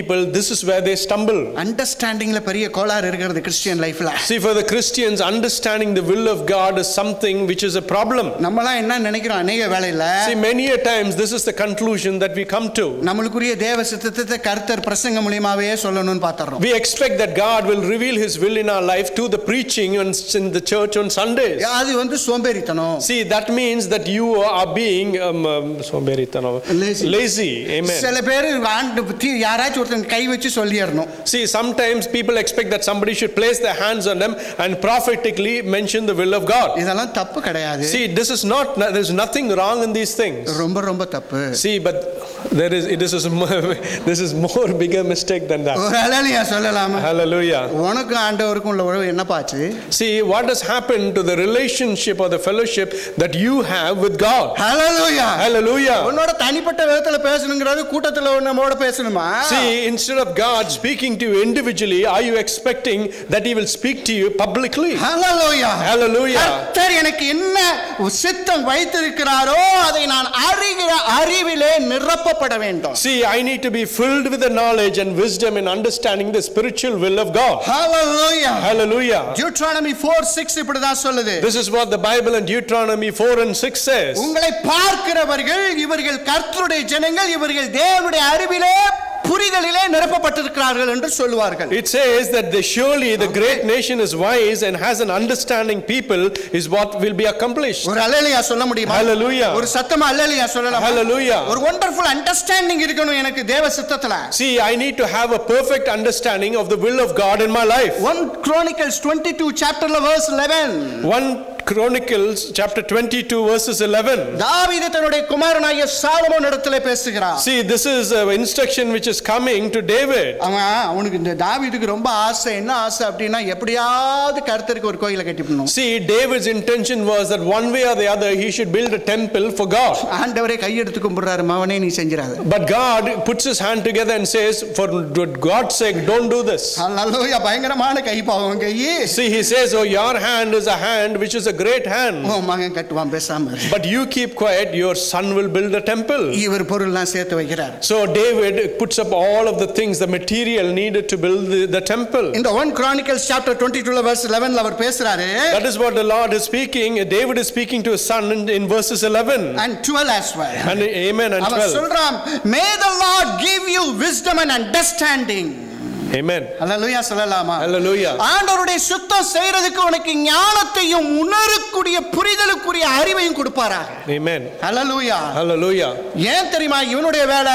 people, this is where they stumble. அண்டர்ஸ்டாண்டிங்ல பெரிய கோளாறு இருக்குது கிறிஸ்டியன் லைஃப்ல. See, for the Christians, understanding the will of God is something which is a problem. நம்மலாம் என்ன நினைக்கிறோம் அநேக வேளையில. See, many a times this is the conclusion that we come to. நம்மளுக்குரிய தேவ சித்தத்தை கர்த்தர் பிரசங்கம் மூலமாவே சொல்லணும்னு பார்த்தறோம். We expect that God will reveal his will in our life to the preaching in the church on Sundays. அது வந்து சோம்பேறித்தனம். See, that means that you are being um, um, சோம்பேறித்தனம், lazy. lazy. Amen. சில பேர் யாராச்சும் ஒருத்தன் கை வச்சு சொல்லிறணும். See, sometimes people expect that somebody should place their hands on them and prophetically mention the will of God. இதெல்லாம் தப்பு கிடையாது. See, this is not, there is nothing wrong in these things. ரொம்ப ரொம்ப தப்பு. See, but there is, it is this is more bigger mistake than that. ஹalleluya சொல்லலாமா? Hallelujah. உனக்கு ஆண்டவருக்கும் உள்ள உறவு என்ன பாச்சு? See, what has happened to the relationship or the fellowship that you have with God? Hallelujah. Hallelujah. உன்னோட தனிப்பட்ட விதத்துல பேசணும்ங்கறது கூட்டத்துல நம்மோட பேசணுமா? See, instead of God speaking to you individually, are you expecting that he will speak to you publicly? Hallelujah. Hallelujah. கர்த்தர் எனக்கு என்ன சித்தம் வைத்திருக்கிறாரோ அதை நான் அறிகிற அறிவிலே நிரப்பப்பட வேண்டும். See, I need to be filled with the knowledge and wisdom in understanding the spiritual will of God. Hallelujah. Hallelujah. Deuteronomy four six இப்படி தான் சொல்லுது. This is what the Bible in Deuteronomy four and six says. உங்களை பார்க்கிறவர்கள் இவர்கள் கர்த்தருடைய ஜனங்கள் இவர்கள் தேவனுடைய அறிவிலே புரிதலிலே நிரப்பப்பட்டிருக்கிறார்கள் என்று சொல்வார்கள். It says that the surely the great nation is wise and has an understanding people is what will be accomplished. ஒரு அல்லேலூயா சொல்ல முடியுமா? Hallelujah. ஒரு சத்தமா அல்லேலூயா சொல்லலாமா? Hallelujah. ஒரு wonderful understanding இருக்கணும் எனக்கு தேவ சித்தத்துல. See, I need to have a perfect understanding of the will of God in my life. First Chronicles twenty-two chapter verse eleven. First Chronicles chapter twenty-two verses eleven. தாவீது தன்னுடைய குமாரனாகிய Solomon இடத்திலே பேசுகிறார். See, this is an instruction which is coming to David. அவன் அவனுக்கு இந்த தாவீதுக்கு ரொம்ப ஆசை, என்ன ஆசை அப்படினா எப்படியாவது கர்த்தருக்கு ஒரு கோயிலை கட்டிடணும். See, David's intention was that one way or the other he should build a temple for God. ஆண்டவரே கை எடுத்து கும்பிடுறாரு, மவனே நீ செஞ்சிராத. But God puts his hand together and says, for God's sake, don't do this. ஹalleluya, பயங்கரமான கை பாவம் கை. See, he says, oh, your hand is a hand which is a great hand. ஓ மகன் கட்டுவான் பேசாம. But you keep quiet, your son will build a temple. இவர் பொருள்லாம் சேர்த்து வைக்கிறார். So David puts up all of the things, the material needed to build the, the temple. In the First Chronicles chapter twenty-two verse eleven அவர் பேசுறாரு. That is what the Lord is speaking. David is speaking to his son in, in verses eleven and twelve as well. And amen and twelve. அவன் சொல்றான், may the Lord give you wisdom and understanding. Amen. Hallelujah சொல்லலாமா? Hallelujah. ஆண்டவருடைய சுத்தம் செய்யறதுக்கு உனக்கு ஞானத்தையும் உணரக்கூடிய புரிதலுக்குரிய அறிவையும் கொடுப்பாராக. Amen. Hallelujah. Hallelujah. ஏன் தெரியுமா இவனுடைய வேலை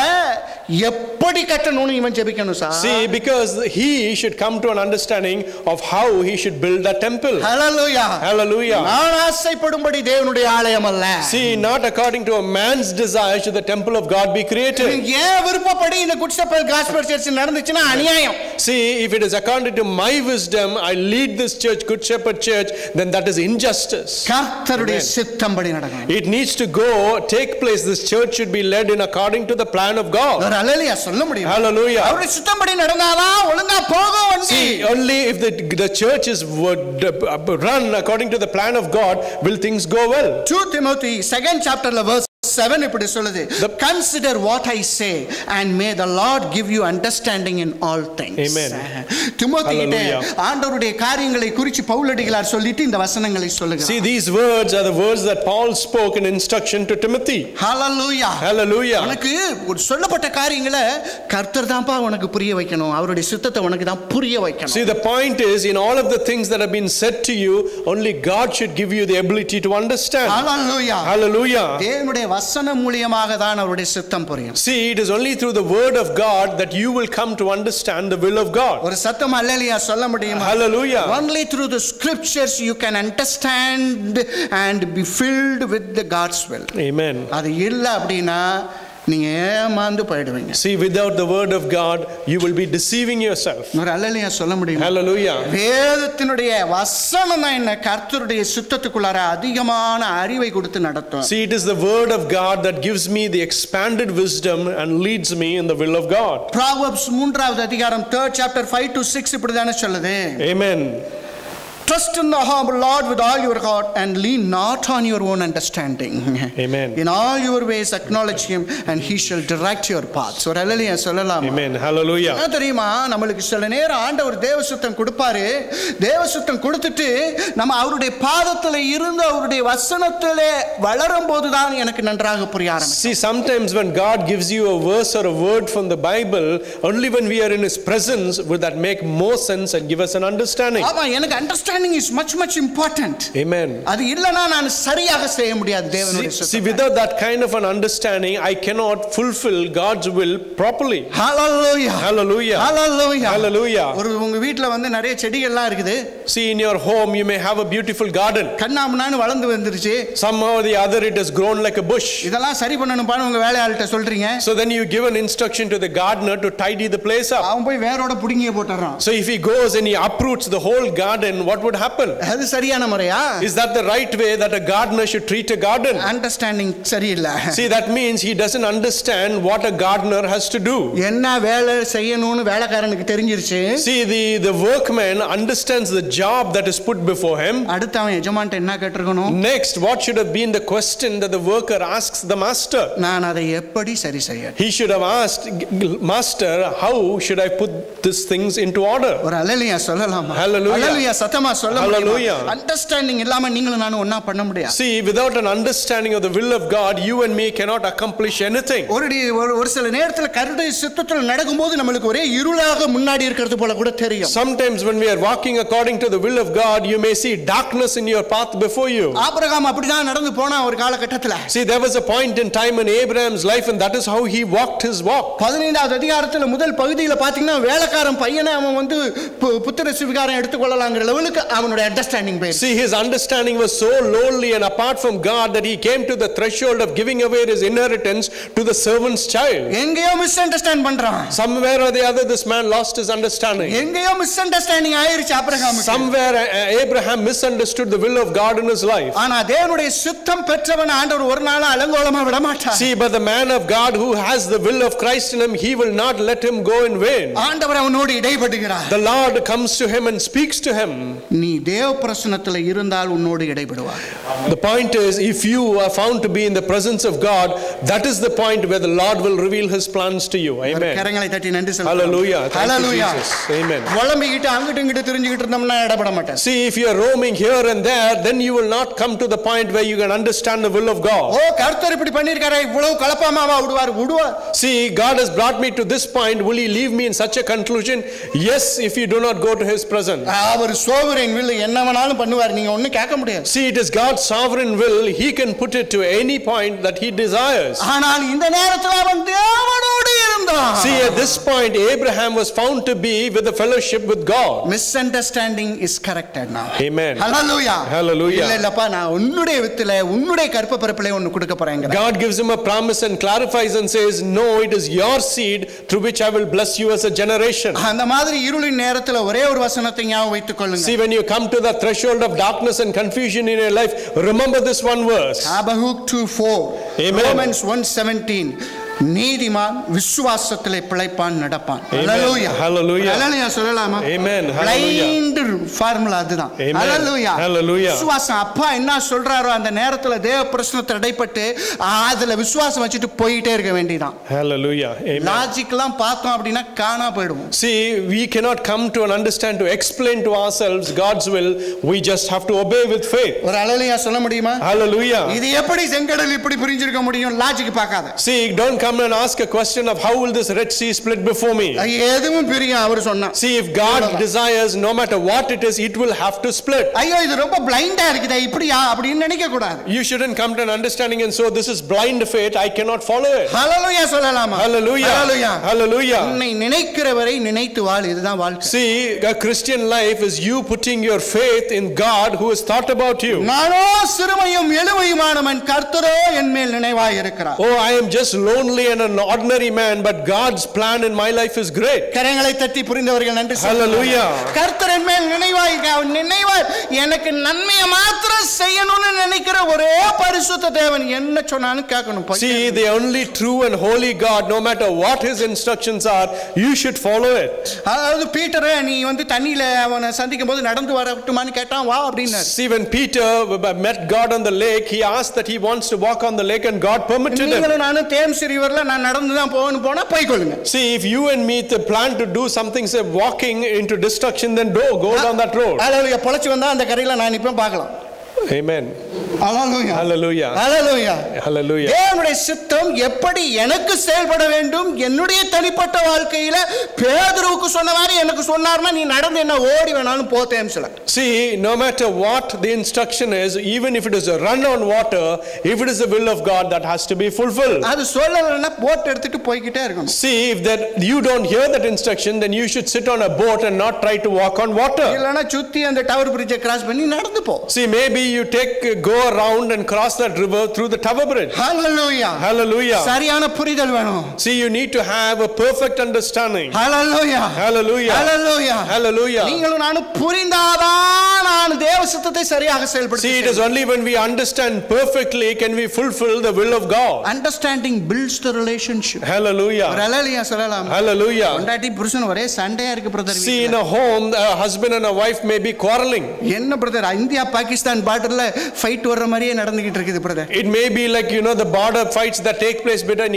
எப்படி கட்டணும்னு இவன் ஜெபிக்கணும் sir. See, because he should come to an understanding of how he should build that temple. Hallelujah. Hallelujah. நான் ஆசைப்படும்படி தேவனுடைய ஆலயம் அல்ல. See, not according to a man's desire should the temple of God be created. ஏன் விருப்பப்படி இந்த good shepherd gospel church நடந்துச்சுனா அநியாயம். See, if it is according to my wisdom I lead this church, Good Shepherd Church, then that is injustice. கர்த்தருடைய சித்தம்படி நடக்கணும். It needs to go take place. This church should be led in according to the plan of God. Hallelujah சொல்ல முடியும். Hallelujah. அவருடைய சித்தம்படி நடந்தாதான் ஒழுங்கா போகும் வண்டி. See, only if the the church is run according to the plan of God will things go well. Second Timothy second chapter verse seven இப்படி சொல்லுது, consider what I say and may the Lord give you understanding in all things. Amen. Timothy கிட்ட ஆண்டவருடைய காரியங்களை குறித்து பவுலடிகளார் சொல்லிட்டு இந்த வசனங்களை சொல்லுகிறார். See, these words are the words that Paul spoke in instruction to Timothy. Hallelujah. Hallelujah. உனக்கு சொல்லப்பட்ட காரியங்களை கர்த்தர் தான்ப்பா உனக்கு புரிய வைக்கணும். அவருடைய சித்தத்தை உனக்கு தான் புரிய வைக்கணும். See, the point is, in all of the things that have been said to you, only God should give you the ability to understand. Hallelujah. Hallelujah. தேவனுடைய வசனம் மூலமாக தான் அவருடைய சித்தம் புரியும். See, it is only through the word of God that you will come to understand the will of God. ஒரு சத்தம் அல்லேலூயா சொல்ல முடியுமா? Hallelujah. Only through the scriptures you can understand and be filled with the God's will. Amen. அது இல்ல அப்படினா நீங்க ஏமாந்து போய்டுவீங்க. See, without the word of God you will be deceiving yourself. ஒரு அல்லேலூயா சொல்ல முடியுமா? Hallelujah. வேதத்தினுடைய வசனம் என்ன கர்த்தருடைய சித்தத்துக்குள்ளார அதிகமான அறிவை கொடுத்து நடத்தும். See, it is the word of God that gives me the expanded wisdom and leads me in the will of God. Proverbs மூன்றாவது அதிகாரம் third chapter five to six இப்படி தான சொல்லுது. Amen. Trust in the Lord with all your heart and lean not on your own understanding. Amen. In all your ways acknowledge him and he shall direct your paths. ஒரு அல்லேலூயா சொல்லலாம். Amen. Hallelujah. என்ன தெரியுமா, நம்மளுக்கு சில நேரம் ஆண்டவர் தேவசுத்தம் கொடுப்பாரு. தேவசுத்தம் கொடுத்துட்டு நம்ம அவருடைய பாதத்துல இருந்து அவருடைய வசனத்திலே வளரும் போதுதான் எனக்கு நன்றாக புரிய ஆரம்பிக்கும். See, sometimes when God gives you a verse or a word from the Bible, only when we are in his presence will that make more sense and give us an understanding. ஆமா, எனக்கு understanding is much much important. Amen. அது இல்லனா நான் சரியாக செய்ய முடியாது தேவனுடைய See, சித்தத்தை. see, without that kind of an understanding, I cannot fulfill God's will properly. Hallelujah. Hallelujah. Hallelujah. Hallelujah. ஒரு உங்க வீட்ல வந்து நிறைய செடிகள்லாம் இருக்குது. See, in your home you may have a beautiful garden. கண்ணாமண்ணான்னு வளர்ந்து வந்துருச்சு. Somehow or the other it has grown like a bush. இதெல்லாம் சரி பண்ணணும்பான்னு உங்க வேலையாள்கிட்ட சொல்றீங்க. So then you give an instruction to the gardener to tidy the place up. அவன் போய் வேரோட புடிங்கியே போட்டுறான். So if he goes and he uproots the whole garden, what would happen? அது சரியான முறையா? Is that the right way that a gardener should treat a garden? Understanding சரியில்லை. See, that means he doesn't understand what a gardener has to do. என்ன வேலை செய்யணும்னு வேலைக்காரனுக்கு தெரிஞ்சிருச்சு. See, the the workman understands the job that is put before him. அடுத்து அவன் எஜமான்ட்ட என்ன கேட்டிருக்கணும்? Next, what should have been the question that the worker asks the master? நான் அதை எப்படி சரி செய்ய? He should have asked, master, how should I put these things into order? ஒரு அல்லேலூயா சொல்லலாமா? Hallelujah. அல்லேலூயா சத்தமா சொல்ல முடியுமா? Hallelujah. Understanding இல்லாம நீங்களும் நானும் ஒண்ணா பண்ண முடியாது. See, without an understanding of the will of God, you and me cannot accomplish anything. ஒரு ஒரு சில நேரத்துல கர்த்தருடைய சித்தத்துல நடக்கும்போது நமக்கு ஒரே இருளாக முன்னாடி இருக்கிறது போல கூட தெரியும். Sometimes when we are walking according to the will of God, you may see darkness in your path before you. Abraham அப்படிதான் நடந்து போனா ஒரு காலகட்டத்துல. See, there was a point in time in Abraham's life and that is how he walked his walk. பதினைந்தாவது அதிகாரத்துல முதல் பகுதியில பாத்தீங்கன்னா வேலைக்காரன் பையனை அவன் வந்து புத்திர சுவிகாரம் எடுத்துக்கொள்ளலாம்ங்கற லெவலுக்கு அவனுடைய அண்டர்ஸ்டாண்டிங் போய். See, his understanding was so lowly and apart from God that he came to the threshold of giving away his inheritance to the servant's child. எங்கேயோ மிஸ் அண்டர்ஸ்டாண்ட் பண்றான். Somewhere or the other this man lost his understanding. எங்கேயோ misunderstanding ஆயிருச்சு ஆபிரகாமுக்கு. Somewhere uh, Abraham misunderstood the will of God in his life. ஆனா தேவனுடைய சித்தம் பெற்றவன் ஆண்டவர் ஒரு நாள் அலங்கோலமா விட மாட்டார். See, but the man of God who has the will of Christ in him, he will not let him go in vain. ஆண்டவர் அவனோடு இடைப்படுகிறார். The Lord comes to him and speaks to him. நீ தேவ பிரசன்னத்துல இருந்தால் உன்னோடு இடைப்படுவார். The point is, if you are found to be in the presence of God, that is the point where the Lord will reveal his plans to you. Amen. கரங்களை தட்டி நன்றி சொல்லுங்க. Hallelujah. Hallelujah. Amen. வளம்பிக்கிட்டு அங்கிட்டு இங்கிட்டு தெரிஞ்சிக்கிட்டு இருந்தோம்னா இடப்பட மாட்டேன். See, if you are roaming here and there, then you will not come to the point where you can understand the will of God. ஓ கர்த்தர் இப்படி பண்ணிருக்காரே, இவ்வளவு கலப்பமாவா விடுவார்? விடுவா. See, God has brought me to this point, will he leave me in such a conclusion? Yes, if you do not go to his presence. Our sovereign will என்ன வேணாலும் பண்ணுவார், நீங்க ஒண்ணும் கேட்க முடியாது. See, it is God's sovereign will, he can put it to any point that he desires. ஆனால் இந்த நேரத்துல அவன் தேவனோடு இருந்தான். See, at this point Abraham was found to be with the fellowship with God. Misunderstanding is corrected now. Amen. Hallelujah. Hallelujah. இல்ல இல்லப்பா, நான் உன்னுடைய வித்துல உன்னுடைய கற்பப்பரப்பிலே ஒன்னு கொடுக்க போறேங்க. God gives him a promise and clarifies and says, no, it is your seed through which I will bless you as a generation. அந்த மாதிரி இருளின் நேரத்துல ஒரே ஒரு வசனத்தை ஞாபகம் வைத்துக் கொள்ளுங்க. See, when you come to the threshold of darkness and confusion in your life, remember this one verse. Habakkuk two four. Amen. Romans one seventeen. நீதிமான் விசுவாசத்திலே பிழைப்பான் நடப்பான். ஹalleluya. Hallelujah. ஹalleluya சொல்லலாமா? Amen. Hallelujah. பிளைண்ட் ஃபார்முலா அதுதான். ஹalleluya. Hallelujah. விசுவாசம் அப்பா என்ன சொல்றாரோ அந்த நேரத்துல தேவ பிரசன்னத்துல இடைப்பட்டு அதுல விசுவாசம் வச்சிட்டு போயிட்டே இருக்க வேண்டியதான். Hallelujah. Amen. லாஜிக்லாம் பார்த்தோம் அப்படினா காணா போய்டுவோம். See, we cannot come to and understand to explain to ourselves God's will. We just have to obey with faith. ஒரு ஹalleluya சொல்ல முடியுமா? Hallelujah. இது எப்படி செங்கடல் இப்படி பிரிஞ்சிருக்க முடியும்? லாஜிக் பார்க்காத. See, don't come and ask a question of how will this Red Sea split before me. எதுவும் பிரியும் அவர் சொன்னா. See, if God desires, no matter what it is, it will have to split. ஐயோ இது ரொம்ப பிளைண்டா இருக்குதே, இப்படியா அப்படினு நினைக்க கூடாது. You shouldn't come to an understanding and so this is blind faith, I cannot follow it. ஹalleluya சொல்லலாமா? Hallelujah. Hallelujah. Hallelujah. உன்னை நினைக்கிறவரை நினைத்து வாழ், இதுதான் வாழ்க்கை. See, a Christian life is you putting your faith in God who has thought about you. நானோ சிறுமையும் எளிமையுமானவன், கர்த்தரோ என்மேல் நினைவாய் இருக்கிறார். Oh, I am just lonely only an ordinary man, but God's plan in my life is great. கரங்களை தட்டி புரிந்தவர்கள் நன்றி சொல்லுங்கள். Hallelujah. கர்த்தர் என் மேல் நினைவாய் நினைவாய் எனக்கு நன்மையை மாத்திரம் செய்யணும்னு நினைக்கிற ஒரே பரிசுத்த தேவன் என்ன சொன்னாலும் கேட்கணும். See, the only true and holy God, no matter what his instructions are, you should follow it. அதாவது பீட்டர் நீ வந்து தண்ணியில அவனை சந்திக்கும் போது நடந்து வரட்டுமான்னு கேட்டான், வா அப்படின்னாரு. See, when Peter met God on the lake, he asked that he wants to walk on the lake and God permitted him. நீங்களும் நானும் தேம்ஸ் ரிவர்ல நான் நடந்து தான் போகணும் போனா போய்க்கொள்ளுங்க. See, if you and me plan to do something, say walking into destruction, then do go down that road. ஹalleluya. பொளச்சு வந்தா அந்த கரையில நான் இப்ப பார்க்கலாம். Amen. Hallelujah. Hallelujah. Hallelujah. Hallelujah. தேவனுடைய சித்தம் எப்படி எனக்கு செயல்பட வேண்டும் என்னுடைய தனிப்பட்ட வாழ்க்கையில பேதுருவுக்கு சொன்ன மாதிரி எனக்கு சொன்னார்னா நீ நடந்து என்ன ஓடி வேணாலும் போ தேம்ஸ்ல. See, no matter what the instruction is, even if it is a run on water, if it is the will of God, that has to be fulfilled. அது சொல்லலன்னா போட் எடுத்துட்டு போய்க்கிட்டே இருக்கணும். See, if that you don't hear that instruction, then you should sit on a boat and not try to walk on water. இல்லனா சுத்தி அந்த tower பிரிட்ஜை cross பண்ணி நடந்து போ. See, maybe you take go around and cross that river through the tower bridge. Hallelujah. Hallelujah. சரியான புரிதல் வேணும். See, you need to have a perfect understanding. Hallelujah. Hallelujah. Hallelujah. Hallelujah. நீங்களும் நானும் புரிந்தாதான் நான் தேவ சித்தத்தை சரியாக செயல்படுத்த. See, it is only when we understand perfectly can we fulfill the will of God. Understanding builds the relationship. Hallelujah. Hallelujah. சொல்லலாம். Hallelujah. பொண்டாட்டி புருஷன் ஒரே சண்டையா இருக்கு brother. See, in a home a husband and a wife may be quarreling. என்ன brother India Pakistan பார்டர்ல fight வர்ற மாதிரியே நடந்துகிட்டு இருக்குது brother. It may be like, you know, the border fights that take place between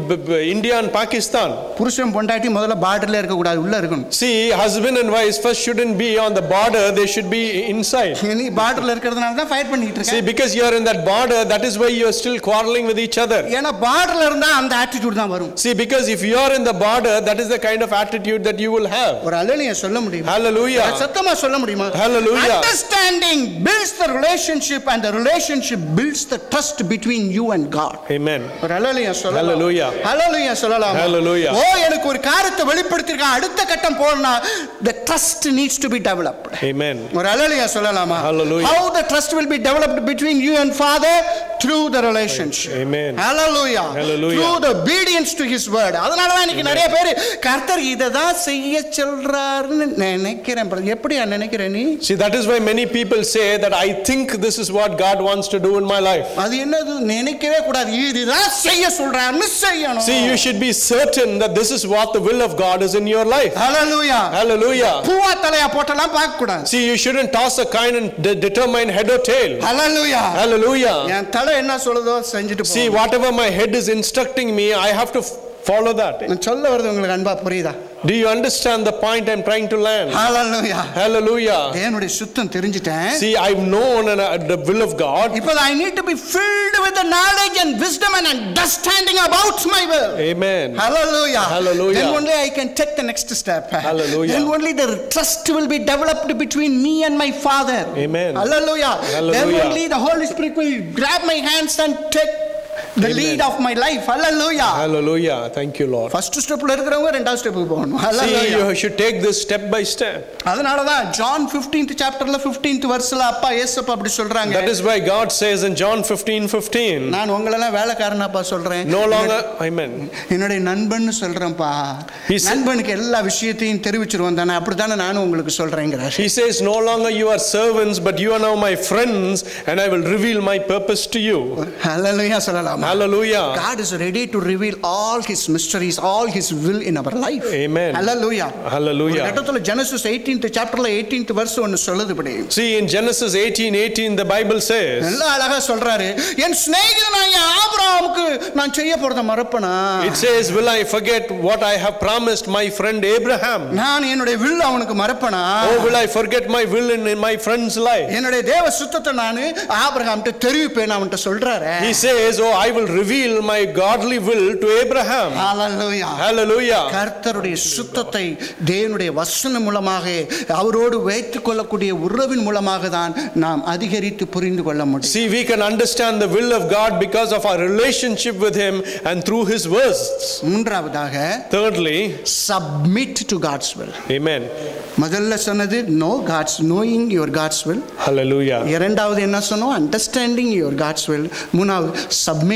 India and Pakistan. புருஷன் பொண்டாட்டி முதல்ல பார்டர்ல இருக்க கூடாது, உள்ள இருக்கணும். See, husband and wife first shouldn't be on the border, they should be inside. நீ பார்டர்ல இருக்கிறதுனால தான் ஃபைட் பண்ணிட்டு இருக்க. See, because you are in that border, that is why you are still quarreling with each other. ஏனா பார்டர்ல இருந்தா அந்த attitude தான் வரும். See, because if you are in the border, that is the kind of attitude that you will have. ஒரு ஹalleluya சொல்ல முடியுமா? Hallelujah. சத்தமா சொல்ல முடியுமா? Hallelujah. Understanding builds the relationship and the relationship builds the trust between you and God. Amen. ஒரு ஹalleluya சொல்லலாம். Hallelujah. ஹalleluya சொல்லலாம். Hallelujah. ஓ எனக்கு ஒரு காரியத்தை வெளிப்படுத்திருக்க அடுத்த கட்டம் போறனா the trust needs to be developed. Amen. ஒரு ஹalleluya சொல்லலாமா? Hallelujah. How the trust will be developed between you and Father through the relationship. Amen. Hallelujah. Hallelujah. Through the obedience to his word. அதனால தான் இன்னைக்கு நிறைய பேர் கர்த்தர் இத தான் செய்ய சொல்றாருன்னு நினைக்கிறேன். எப்படி நினைக்கிற நீ? See, that is why many people say that I think this is what God wants to do in my life. அது என்னது நினைக்கவே கூடாது. இதுதான் செய்ய சொல்றாருன்னு செய்யணும். See, you should be certain that this is what the will of God is in your life. Hallelujah. Hallelujah. பூவா தலையா போட்டலாம் பார்க்க கூடாது. See, you shouldn't toss a coin and de- determine head or tail. Hallelujah. Hallelujah. என் தலை என்ன சொல்லுதோ செஞ்சுட்டு போ. See, whatever my head is instructing me, I have to follow that. நான் சொல்ல வரது உங்களுக்கு அன்பா புரியுதா? Do you understand the point I'm trying to land? Hallelujah. Hallelujah. தேவனுடைய சுத்தம் தெரிஞ்சிட்டேன். See, I've known and, uh, the will of God. இப்போ I need to be filled with the knowledge and wisdom and understanding about my will. Amen. Hallelujah. Hallelujah. Then only I can take the next step. Hallelujah. Then only the trust will be developed between me and my Father. Amen. Hallelujah. Hallelujah. Then only the Holy Spirit will grab my hands and take the Amen. lead of my life. Hallelujah. Hallelujah. Thank you, Lord. First step la irukravanga ரெண்டாவது ஸ்டெப்புக்கு போகணும். See, you should take this step by step. அதனால தான் John fifteenth chapterல fifteenth verseல அப்பா இயேசுப்பா அப்படி சொல்றாங்க. That is why God says in John fifteen fifteen. நான் உங்களெல்லாம் வேலைக்காரனாப்பா சொல்றேன். No longer, amen. என்னுடைய நண்பன்னு சொல்றேன்ப்பா. நண்பனுக்கு எல்லா விஷயத்தையும் தெரிவிச்சிருவேன் தானே, அப்படிதானே நானும் உங்களுக்கு சொல்றேங்கறார். He says no longer you are servants but you are now my friends and I will reveal my purpose to you. Hallelujah சொல்லலாம். Hallelujah. God is ready to reveal all his mysteries, all his will in our life. Amen. Hallelujah. Hallelujah. இடத்துல Genesis eighteenth chapterல eighteenth verse ஒன்னு சொல்லுது இப்படி. See, in Genesis eighteen eighteen the Bible says. நல்லா அழகா சொல்றாரு. என் சிநேகிதனாகிய ஆபிரகாமுக்கு நான் செய்ய போறத மறப்பனா? It says, will I forget what I have promised my friend Abraham? நான் என்னுடைய will அவனுக்கு மறப்பனா? Oh, will I forget my will in, in my friend's life? என்னுடைய தேவ சுத்தத்தை நான் ஆபிரகாம்கிட்ட தெரிவிப்பேன் அவன்கிட்ட சொல்றாரு. He says, oh, I will reveal my godly will to Abraham. Hallelujah. Hallelujah. கர்த்தருடைய சுத்தத்தை தேவனுடைய வசனம் மூலமாக அவரோடு வைத்துக் கொள்ளக்கூடிய உறவின் மூலமாக தான் நாம் அதிகரித்து புரிந்து கொள்ள முடியும். See, we can understand the will of God because of our relationship with him and through his words. மூன்றாவதாக, thirdly, submit to God's will. Amen. முதல்ல சொன்னது know God's knowing your God's will. Hallelujah. இரண்டாவது என்ன சொன்னோம்? understanding your God's will. மூணாவது submit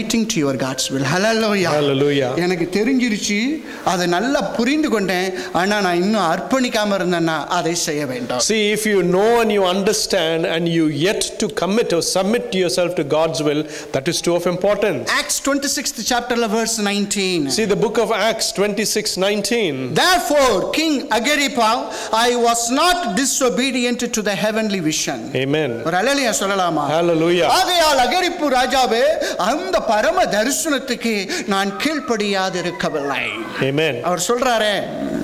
submitting to your God's will. Hallelujah. Hallelujah. எனக்கு தெரிஞ்சிருச்சு, அதை நல்லா புரிந்து கொண்டேன், ஆனா நான் இன்னும் அர்ப்பணிக்காம இருந்தேன்னா அதை செய்ய வேண்டாம். See, if you know and you understand and you yet to commit or submit yourself to God's will, that is too of importance. Acts twenty-sixth chapter verse nineteen. See the book of Acts twenty-six nineteen. Therefore, King Agrippa, I was not disobedient to the heavenly vision. Amen. ஒரு அல்லேலூயா சொல்லலாமா? Hallelujah. ஆகையால் அகிரிப்பு ராஜாவே, அந்த பரம தரிசனத்துக்கு நான் கீழ்ப்படியாதிருக்கவில்லை. Amen. அவர் சொல்றாரே,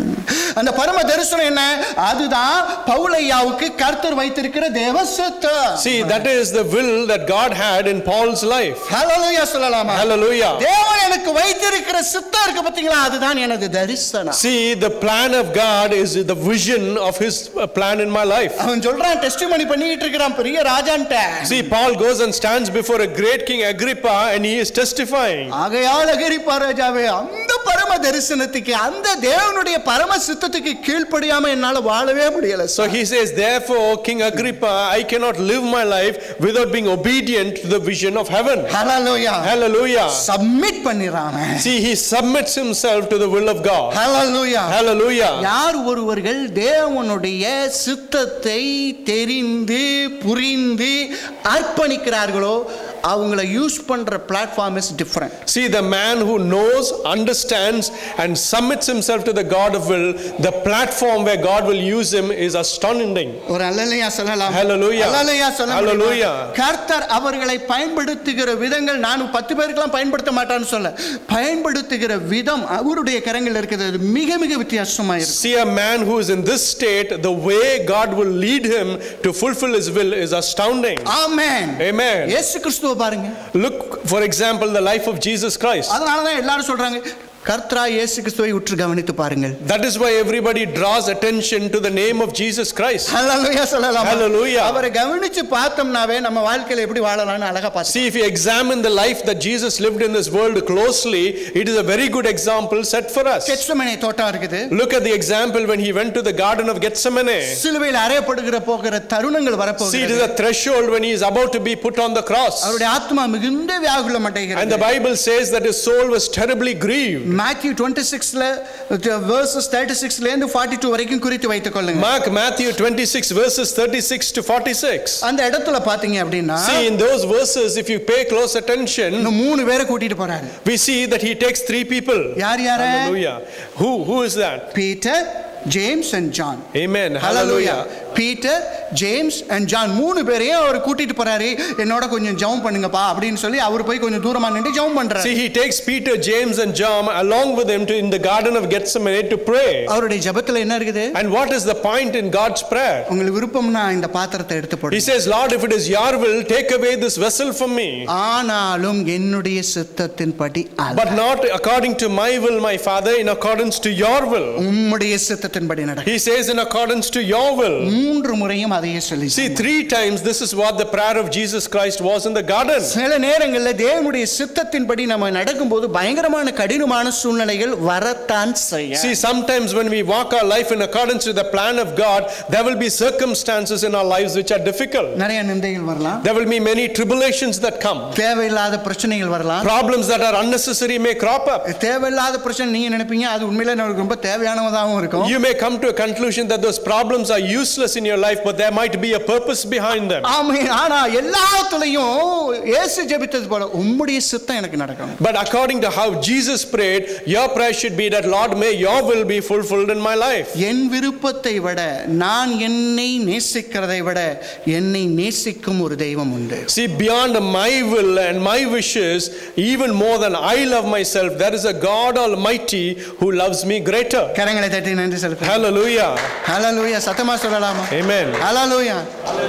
அந்த பரம தரிசனம் என்ன? அதுதான் பவுலையாவுக்கு கர்த்தர் வைத்திருக்கிற தேவ சித்தம். See, that is the will that God had in Paul's life. ஹalleluya சொல்லலாமா? Hallelujah. தேவன் எனக்கு வைத்திருக்கிற சித்தம் இருக்கு பாத்தீங்களா, அதுதான் எனது தரிசனம். See, the plan of God is the vision of his plan in my life. அவன் சொல்றான், டெஸ்டிமனி பண்ணிட்டு இருக்கான் பெரிய ராஜான்ட்ட. See, Paul goes and stands before a great king Agrippa and he is testifying. ஆகையால் அகிரிப்பா ராஜாவே, அந்த பரம தரிசனத்துக்கு, அந்த தேவனுடைய பரம சித்தத்துக்கு கீழ்ப்படியாம என்னால வாழவே முடியல. So he says, therefore, King Agrippa, I cannot live my life without being obedient to the vision of heaven. Hallelujah. Hallelujah. Submit பண்ணிறான். See, he submits himself to the will of God. Hallelujah. Hallelujah. யார் ஒருவர்கள் தேவனுடைய சித்தத்தை தெரிந்து புரிந்து அர்ப்பணிக்கிறார்களோ அவங்கள use பண்ற platform is different. See, the man who knows, understands and submits himself to the God of will, the platform where God will use him is astounding. ஒரு அல்லேலூயா சொல்லலாம். Hallelujah. அல்லேலூயா சொல்லலாம். Hallelujah. கர்த்தர் அவர்களை பயன்படுத்துகிற விதங்கள், நான் பத்து பேருக்குலாம் பயன்படுத்த மாட்டான்னு சொல்ல, பயன்படுத்துகிற விதம் அவருடைய கரங்களில் இருக்கிறது மிக மிக வித்தியாசமா இருக்கு. See, a man who is in this state, the way God will lead him to fulfill his will is astounding. Amen. Amen. இயேசு கிறிஸ்துவை பாருங்க. Look, for example, the life of Jesus Christ. அதனால தான் எல்லாரும் சொல்றாங்க, கர்த்தராகிய இயேசு கிறிஸ்துவை உற்று கவனித்து பாருங்கள். That is why everybody draws attention to the name of Jesus Christ. ஹalleluya சொல்லலாம். Hallelujah. அவரை கவனிச்சு பார்த்தோம்னாவே நம்ம வாழ்க்கையில எப்படி வாழலாம்னு அழகா பார்த்து. See, if you examine the life that Jesus lived in this world closely, it is a very good example set for us. Gethsemane தோட்டம் இருக்குது. Look at the example when he went to the garden of Gethsemane. சிலுவையில் அறையப்படுகிற போகிற தருணங்கள் வரப்போகிறது. See, it is a threshold when he is about to be put on the cross. அவருடைய ஆத்மா மிகுந்த வியாகுலம் அடைகிறது. And the Bible says that his soul was terribly grieved. Matthew twenty-six ல verses thirty-six ல இருந்து forty-two வரைக்கும் குறித்து வைத்துக் கொள்ளுங்க. Mark Matthew twenty-six verses thirty-six to forty-six. அந்த இடத்துல பாத்தீங்க அப்படினா, see, in those verses if you pay close attention, மூணு பேரை கூட்டிட்டு போறாரு. we see that he takes three people. யார் யார்? Hallelujah. Who who is that? Peter, James and John. Amen. Hallelujah. Peter, James and John மூணு பேரையும் அவர் கூட்டிட்டு போறாரு. என்னோட கொஞ்சம் ஜெபம் பண்ணுங்கப்பா அப்படினு சொல்லி அவர் போய் கொஞ்சம் தூரமா நின்னு ஜெபம் பண்றாரு. See, he takes Peter, James and John along with him to in the garden of Gethsemane to pray. அவருடைய ஜெபத்துல என்ன இருக்குது? And what is the point in God's prayer? உங்களுக்கு விருப்பம்னா இந்த பாத்திரத்தை எடுத்து போடு. He says, Lord, if it is your will, take away this vessel from me. ஆனாலும் என்னுடைய சித்தத்தின்படி அல்ல. But not according to my will, my Father, in accordance to your will. உம்முடைய சித்தத்தின்படி நடக்கும். He says in accordance to your will. மூன்று முறையும் அதையே சொல்லி. See, three times this is what the prayer of Jesus Christ was in the garden. சில நேரங்களில் தேவனுடைய சித்தத்தின்படி நம்ம நடக்கும்போது பயங்கரமான கடினமான சூழ்நிலைகள் வரத்தான் செய்யும். See, sometimes when we walk our life in accordance with the plan of God, there will be circumstances in our lives which are difficult. நிறைய நிந்தைகள் வரலாம். There will be many tribulations that come. தேவையில்லாத பிரச்சனைகள் வரலாம். Problems that are unnecessary may crop up. தேவையில்லாத பிரச்சனை நீங்க நினைப்பீங்க, அது உண்மையிலே நமக்கு ரொம்ப தேவையானதாகவும் இருக்கும். You may come to a conclusion that those problems are useless in your life, but there might be a purpose behind them. ஆமென். ஆனா எல்லாத்துலயும் இயேசு ஜெபித்தது போல உம்முடைய சித்தம் எனக்கு நடக்கணும். But according to how Jesus prayed, your prayer should be that, Lord, may your will be fulfilled in my life. என் விருப்பத்தை விட நான் என்னை நேசிக்கிறதை விட என்னை நேசிக்கும் ஒரு தெய்வம் உண்டு. See, beyond my will and my wishes, even more than I love myself, there is a God Almighty who loves me greater. கரங்களை தட்டி நன்றி செலுத்துங்க. Hallelujah. Hallelujah. சத்தமா சொல்லலாமா? Amen. Hallelujah.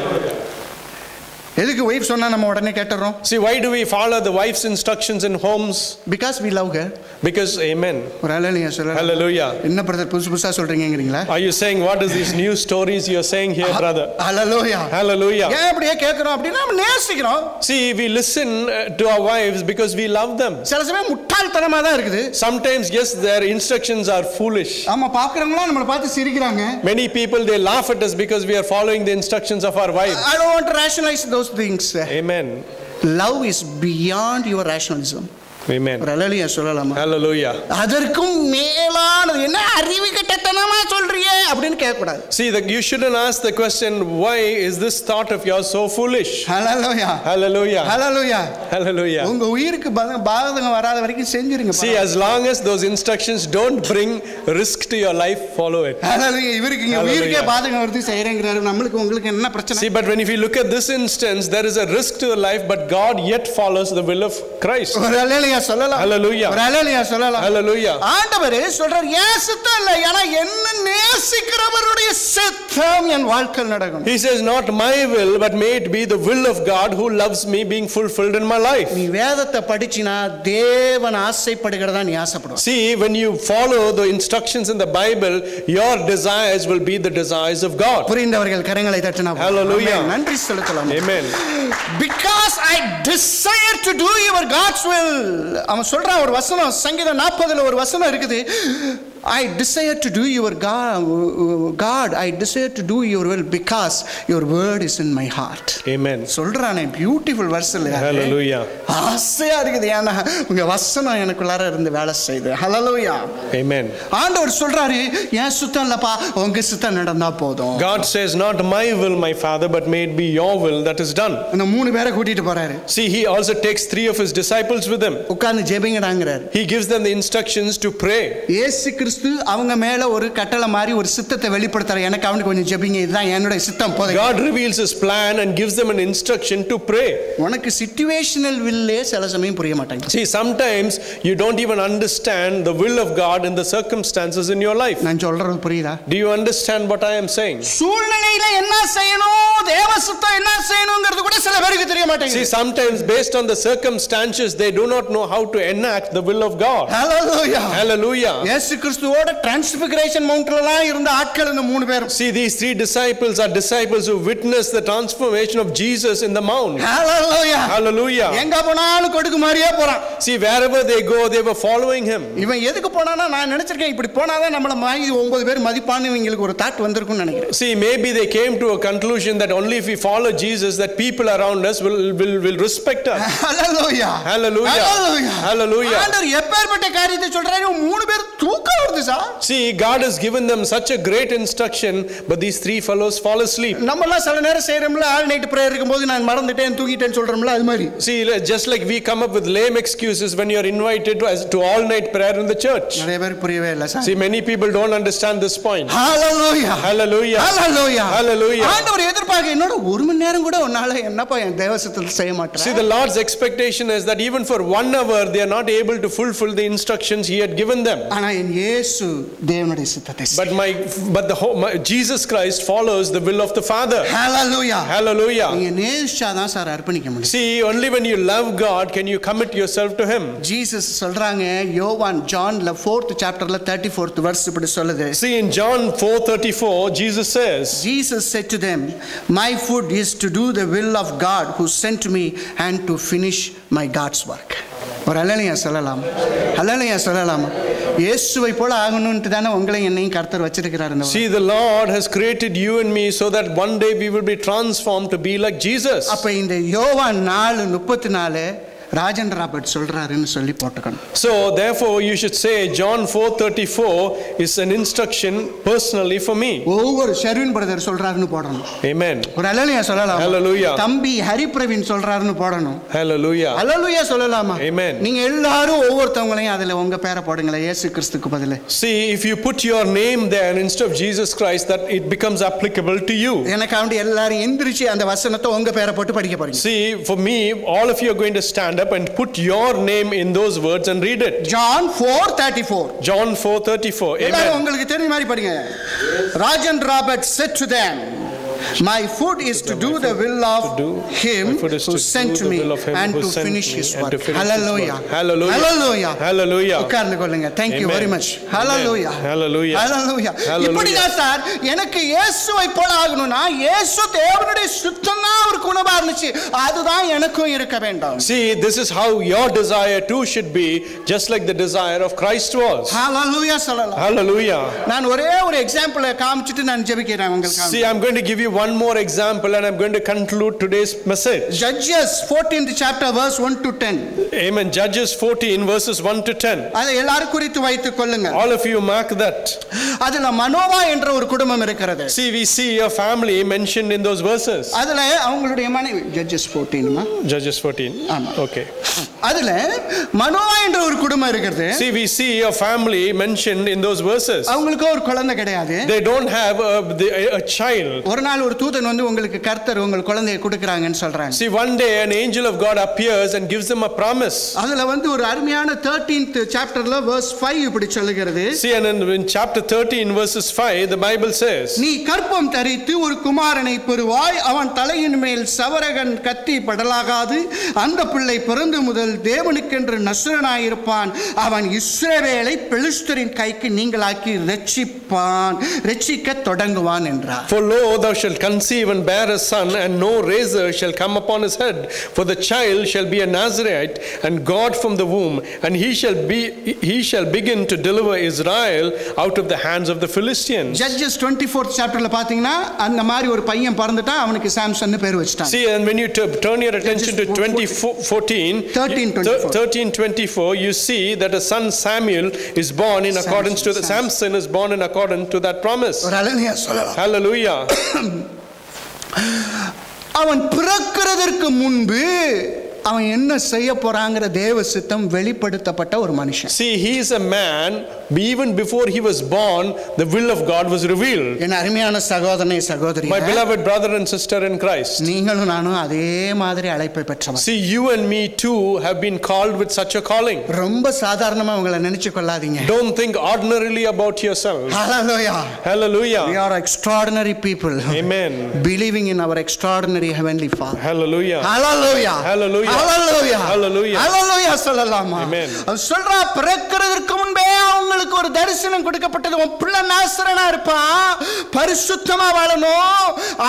எதுக்கு வைஃப் சொன்னா நம்ம உடனே கேட்றோம்? See, why do we follow the wife's instructions in homes? Because we love her. Because, amen. ஒரு ஹalleluya சொல்லலாம். Hallelujah. என்ன பிரதர் புதுசு புதுசா சொல்றீங்கங்கறீங்களா? Are you saying what is these new stories you are saying here, brother? Hallelujah. Hallelujah. ஏன் அப்படியே கேக்குறோம் அப்படினா நம்ம நேசிக்கிறோம். See, we listen to our wives because we love them. சில சமயம் முட்டாள்தனமா தான் இருக்குது. Sometimes, yes, their instructions are foolish. ஆமா, பாக்குறவங்க நம்மள பார்த்து சிரிக்கிறாங்க. Many people, they laugh at us because we are following the instructions of our wives. I don't want to rationalize those things. Amen. Love is beyond your rationalism. Amen. ஹalleluya சொல்லலாமா? Hallelujah. அதற்கும் மேலானது. என்ன அறிவு கட்டத்தனமா சொல்றியே அப்படின்னு கேட்க கூடாது. See, that you shouldn't ask the question, why is this thought of yours so foolish? Hallelujah. Hallelujah. Hallelujah. Hallelujah. உங்க உயிருக்கு பாதகம் வராத வரைக்கும் செஞ்சிருங்க. See, as long as those instructions don't bring risk to your life, follow it. Hallelujah. இவருக்கு இங்க உயிருக்கே பாதகம் வருது செய்றேங்கறாரு. நம்மளுக்கு உங்களுக்கு என்ன பிரச்சனை? See, but when if you look at this instance, there is a risk to the life, but God yet follows the will of Christ. Hallelujah சொல்லலாம். Hallelujah. Hallelujah சொல்லலாம். Hallelujah. ஆண்டவர் சொல்றார் என் சித்தம் இல்ல, ஆனா என்ன நேசிக்கிறவருடைய சித்தம் என் வாழ்க்கையில் நடக்கும். He says not my will but may it be the will of God who loves me being fulfilled in my life. நீ வேதத்தை படிச்சினா தேவன் ஆசைப்படுகிறதா நீ ஆசைப்படுவ. See, when you follow the instructions in the Bible, your desires will be the desires of God. புரிந்தவர்கள் கரங்களை தட்டினா Hallelujah. நன்றி செலுத்தலாம். Amen. Because I desire to do your God's will. அவன் சொல்றான் ஒரு வசனம், சங்கீதம் நாற்பதுல ஒரு வசனம் இருக்குது. I desire to do your God, God, I desire to do your will because your word is in my heart. Amen. சொல்றானே பியூட்டிஃபுல் வர்ஸ்ல. Hallelujah. ஆசையா இருக்குது ஏன்னா உங்க வசனம் எனக்குள்ளார இருந்து வேலை செய்யுது. Hallelujah. Amen. ஆண்டவர் சொல்றாரு என் சுத்தம் இல்லப்பா உங்க சுத்தம் நடந்தா போதும். God says not my will my father but may it be your will that is done. அந்த மூணு பேரை கூட்டிட்டு போறாரு. See, he also takes three of his disciples with him. உட்கார்ந்து ஜெபிங்கடாங்கறாரு. He gives them the instructions to pray. இயேசு கிறிஸ்து அவங்க மேல ஒரு கட்டளை மாதிரி ஒரு சித்தத்தை வெளிப்படுத்துறாரு. எனக்கு அவனுக்கு கொஞ்சம் ஜெபிங்க, இதுதான் என்னோட சித்தம் போதும். God reveals his plan and gives them an instruction to pray. உனக்கு சிச்சுவேஷனல் வில்லே சில சமயம் புரிய மாட்டாங்க. See, sometimes you don't even understand the will of God in the circumstances in your life. நான் சொல்றது புரியுதா? Do you understand what I am saying? சூழ்நிலையில என்ன செய்யணும், தேவ சித்தம் என்ன செய்யணும்ங்கிறது கூட சில பேருக்கு தெரிய மாட்டேங்குது. See, sometimes based on the circumstances they do not know how to enact the will of God. Hallelujah. Hallelujah. இயேசு கிறிஸ்துவோட டிரான்ஸ்பிகரேஷன் மவுண்ட்லலாம் இருந்த ஆட்கள் இந்த மூணு பேர். See, these three disciples are disciples who witnessed the transformation of Jesus in the mount. Hallelujah. Hallelujah. எங்க போனாலும் கொடுக்கு மாதிரியே போறான். See, wherever they go they were following him. இவன் எதுக்கு போனானா நான் நினைச்சிருக்கேன் இப்படி போனாதான் நம்மள மாதிரி ஒன்பது பேர் மதிப்பான்னு இவங்களுக்கு ஒரு தாட் வந்திருக்கும்னு நினைக்கிறேன். See, maybe they came to a conclusion that only if we follow Jesus that people around us will will will respect us. Hallelujah. Hallelujah. Hallelujah. Hallelujah. ஆண்டவர் எப்பேர்ப்பட்ட காரியத்தை சொல்றாரு, மூணு பேர் தூக்கம் வருது sir. See, God has given them such a great instruction but these three fellows fall asleep. நம்மலாம் சில நேரம் செய்றோம்ல, ஆல் நைட் பிரேயர் இருக்கும்போது நான் மறந்துட்டேன் தூங்கிட்டேன்னு சொல்றோம்ல, அது மாதிரி. See, just like we come up with lame excuses when you are invited to, to all night prayer in the church. நிறைய பேருக்கு புரியவே இல்ல sir. See, many people don't understand this point. Hallelujah. Hallelujah. Hallelujah. Hallelujah. ஆண்டவர் எதிர்பார்க்க என்னோட ஒரு மணி நேரம் கூட உன்னால என்னப்பா என் தேவ சித்தத்தை செய்ய மாட்டேற. See, the Lord's expectation is that even for one hour they are not able to fulfill the instructions he had given them. ஆனா என் இயேசு தேவனுடைய சித்தத்தை செய்ய. But my but the whole, my, Jesus Christ follows the will of the Father. Hallelujah. Hallelujah. நீங்க நேசிச்சாதான் sir அர்ப்பணிக்க முடியும். See, only when you love God can you commit yourself to him. Jesus சொல்றாங்க யோவான் ஜான்ல fourth chapterல thirty-fourth verse இப்படி சொல்லுது. See, in John four thirty-four Jesus says, Jesus said to them, my food is to do the will of God who sent me and to finish my God's work. ஒரு அல்லேலூயா சொல்லலாம். அல்லேலூயா சொல்லலாம். இயேசுவை போல ஆகணும்னு தானே உங்களை என்னையும் கர்த்தர் வச்சிருக்கிறார். See, the Lord has created you and me so that one day we will be transformed to be like Jesus. அப்ப இந்த யோவான் நாலு முப்பத்தி நாலு ராஜன் ராபர்ட் சொல்றாருன்னு சொல்லி போட்டுக்கணும். So therefore you should say John four thirty-four is an instruction personally for me. ஒவ்வொரு ஷெர்வின் பிரதர் சொல்றாருன்னு போடணும். Amen. ஒரு அல்லேலூயா சொல்லலாம். Hallelujah. தம்பி ஹரி பிரவீன் சொல்றாருன்னு போடணும். Hallelujah. அல்லேலூயா சொல்லலாமா? Amen. நீங்க எல்லாரும் ஒவ்வொருத்தவங்களையும் அதுல உங்க பேரை போடுங்களே இயேசு கிறிஸ்துக்கு பதிலா. See, if you put your name there instead of Jesus Christ that it becomes applicable to you. எனக்கு அவண்டி எல்லாரும் எந்திரிச்சு அந்த வசனத்தை உங்க பேரை போட்டு படிக்க போறீங்க. See, for me all of you are going to stand up and put your name in those words and read it. John four thirty-four. John four thirty-four. எல்லாரும் உங்களுக்கு தெரிஞ்ச மாதிரி படிங்க. Rajan Robert said to them, my food is to do the will of him who sent me and to finish his work. Hallelujah. Hallelujah. Hallelujah. Hallelujah. உட்கார்ந்து கொள்ளுங்க. Thank you very much. Hallelujah. Hallelujah. Hallelujah. இப்படி தான் sir எனக்கு இயேசுவை போல ஆகணும்னா இயேசு தேவனுடைய சுத்தமா ஒரு குணமா இருந்துச்சு, அதுதான் எனக்கும் இருக்க வேண்டும். See, this is how your desire too should be, just like the desire of Christ was. Hallelujah சொல்லலாம். Hallelujah. நான் ஒரே ஒரு எக்ஸாம்பிள் காமிச்சிட்டு நான் ஜெபிக்கிறேன் உங்களுக்கு. See, I'm going to give you you one more example and I'm going to conclude today's message. Judges fourteenth chapter verse one to ten. Amen. Judges fourteen verses one to ten. அதை எல்லாரும் குறித்து வைத்துக் கொள்ளுங்க. All of you mark that. அதுல Manoah என்ற ஒரு குடும்பம் இருக்கிறது. See, we see a family mentioned in those verses. அதுல அவங்களுடைய மனைவி Judges fourteen மா Judges fourteen. ஆமா. Okay. அதுல மனோவா என்ற ஒரு குடும்பம் இருக்கிறது. See, we see a family mentioned in those verses. அவங்களுக்கு ஒரு குழந்தை கிடையாது. They don't have a, a child. ஒரு நாள் ஒரு தூதன் வந்து உங்களுக்கு கர்த்தர் உங்கள் குழந்தையை கொடுக்கறாங்கன்னு சொல்றாங்க. See, one day an angel of God appears and gives them a promise. அதுல வந்து ஒரு அருமையான thirteenth chapterல verse five இப்படி சொல்லுகிறது. See, and in, in chapter thirteen verses five the Bible says, நீ கற்பம் தரித்து ஒரு குமாரனை பெறுவாய், அவன் தலையின் மேல் சவரகன் கத்தி படலாகாது, அந்த பிள்ளை பிறந்து முதல் தேவனுக்கென்று நசுரனாயிருப்பான், அவன் இஸ்ரவேலை பெலிஸ்தரின் கைக்கு நீங்களாக்கி ரட்சிப்பான், ரட்சிக்க தொடங்குவான் என்றார். For lo, thou shalt conceive and bear a son, and no razor shall come upon his head, for the child shall be a Nazarite, and God from the womb, and he shall be he shall begin to deliver Israel out of the hands of the Philistines. Judges twenty-fourth chapterல பாத்தீங்கன்னா அந்த மாதிரி ஒரு பையன் பிறந்துட்டா அவனுக்கு Samson பேர் வச்சிட்டாங்க. See, and when you turn your attention to twenty fourteen, thirteen twenty-four, you see that a son Samuel is born in accordance to the Samson is born in accordance to that promise. Hallelujah. அவன் பிறக்கிறதற்கு முன்பு அவன் என்ன செய்ய போறாங்கற தேவ சித்தம் வெளிப்படுத்தப்பட்ட ஒரு மனுஷன். See, he is a man, even before he was born, the will of God was revealed. என் அருமையான சகோதரனே சகோதரியே, my beloved brother and sister in Christ, நீங்களும் நானும் அதே மாதிரி அழைப்பை பெற்றவங்க. See, you and me too have been called with such a calling. ரொம்ப சாதாரணமா உங்களை நினைச்சு கொள்ளாதீங்க. Don't think ordinarily about yourself. Hallelujah. Hallelujah. We are extraordinary people. Amen. Believing in our extraordinary heavenly Father. Hallelujah. Hallelujah. Hallelujah. Hallelujah. Hallelujah. Hallelujah சொல்லலாமா? Amen. சொல்றா பிறக்கிறதற்கு முன்பே உங்களுக்கு ஒரு தரிசனம் கொடுக்கப்பட்டது. உன் பிள்ளை நாசரனா இருப்பான், பரிசுத்தமா வாழணும்,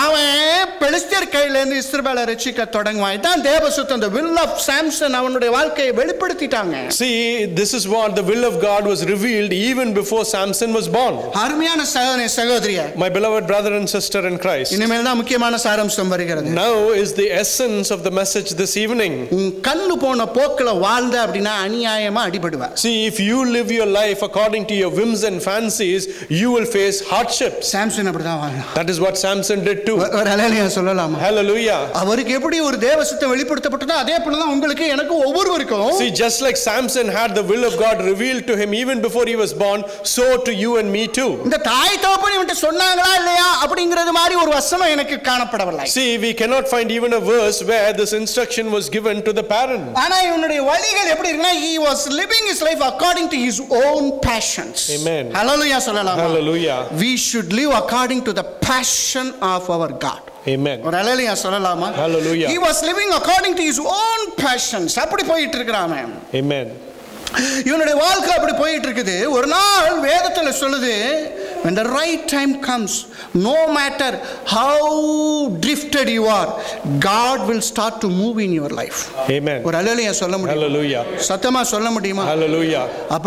அவன் பெலிஸ்தர் கையில இருந்து இஸ்ரவேலை ரட்சிக்க தொடங்குவான். இதான் தேவ சுத்தம். the will of Samson அவனுடைய வாழ்க்கையை வெளிப்படுத்திட்டாங்க. See, this is what the will of God was revealed even before Samson was born. அருமையான சகோதரனே சகோதரியே, my beloved brother and sister in Christ, இனிமேல் தான் முக்கியமான சாராம்சம் வருகிறது. now is the essence of the message this evening. கண்ணு போன போக்குல வாழ்ந்த அப்படினா அநியாயமா அடிபடுவ. See, if you live your life according to your whims and fancies, you will face hardships. Samson அப்படிதான் வாழ்ந்தான். That is what Samson did too. ஒரு ஹalleluya சொல்லலாமா? Hallelujah. அவருக்கு எப்படி ஒரு தேவ சித்தம் வெளிப்படுத்தப்பட்டதோ அதே போல தான் உங்களுக்கு எனக்கு ஒவ்வொருவருக்கும். See, just like Samson had the will of God revealed to him even before he was born, so to you and me too. இந்த தாய் தகப்பன் இவன்ட்ட சொன்னாங்களா இல்லையா அப்படிங்கிறது மாதிரி ஒரு வசனம் எனக்கு காணப்படவில்லை. See, we cannot find even a verse where this instruction was given to the parent. ஆனா இவனுடைய வழிகள் எப்படி இருக்குன்னா, he was living his life according to his own passions. Amen. Hallelujah சொல்லலாமா? Hallelujah. We should live according to the passion of our God. Amen. ஒரு ஹalleluya சொல்லலாமா? Hallelujah. He was living according to his own passions. அப்படி போயிட்டு இருக்கான். Amen. இவனுடைய வாழ்க்கை அப்படி போயிட்டு இருக்குது. ஒரு நாள் வேதத்துல சொல்லுது, when the right time comes, no matter how drifted you are, God will start to move in your life. Amen. ஒரு ஹalleluya சொல்ல முடியுமா? Hallelujah. சத்தமா சொல்ல முடியுமா? Hallelujah.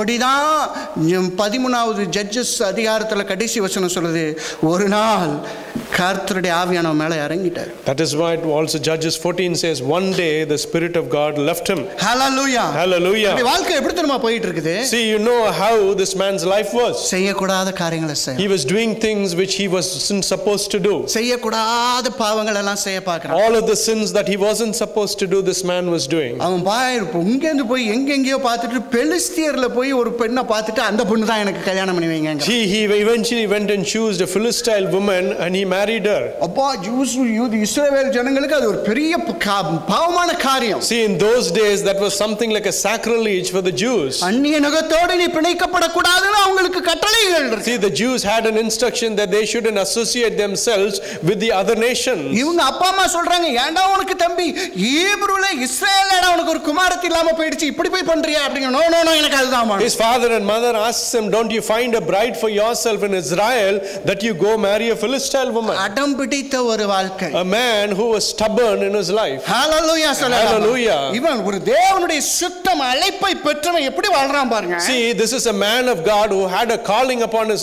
அப்படிதான் பதிமூணாவது ஜட்ஜஸ் அதிகாரத்துல கடைசி வசனம் சொல்லுது, ஒரு நாள் கர்த்தருடைய ஆவியானவர் மேல இறங்கிட்டார். That is why also Judges fourteen says one day the Spirit of God left him. Hallelujah. Hallelujah. இந்த வாழ்க்கை எப்படி தெரியுமா போயிட்டு இருக்குது? See, you know how this man's life was. செய்யக்கூடாத காரியங்களை செய்ய. He was doing things which he wasn't supposed to do. செய்யக்கூடாத பாவங்கள் எல்லாம் செய்ய பார்க்கறான். All of the sins that he wasn't supposed to do, this man was doing. அவன் பாய் இங்க இருந்து போய் எங்க எங்கயோ பார்த்துட்டு பெலிஸ்தியர்ல போய் ஒரு பெண்ணை பார்த்துட்டு அந்த பொண்ணு தான் எனக்கு கல்யாணம் பண்ணி வைங்க. He he eventually went and chose a Philistine woman and he married her. அப்பா ஜூஸ் யூத இஸ்ரவேல் ஜனங்களுக்கு அது ஒரு பெரிய பாவமான காரியம். See, in those days that was something like a sacrilege for the Jews. அந்நிய நகத்தோடு நீ பிணைக்கப்படக்கூடாதுன்னு அவங்களுக்கு கட்டளைகள் இருக்கு. See, the Jews had an instruction that they shouldn't associate themselves with the other nations. இவங்க அப்பா அம்மா சொல்றாங்க, ஏண்டா உனக்கு தம்பி ஹீப்ருல இஸ்ரவேலடா உனக்கு ஒரு குமாரத்தி இல்லாம போயிடுச்சு, இப்படி போய் பண்றியா அப்படிங்க. நோ நோ நோ எனக்கு அதுதான் வேணும். His father and mother asks him, don't you find a bride for yourself in Israel that you go marry a Philistine woman? அடம் பிடித்த ஒரு வாழ்க்கை. A man who was stubborn in his life. Hallelujah சொல்லலாம். Hallelujah. இவன் ஒரு தேவனுடைய சுத்தம் அழைப்பை பெற்றவன் எப்படி வாழ்றான் பாருங்க. See, this is a man of God who had a calling upon his life,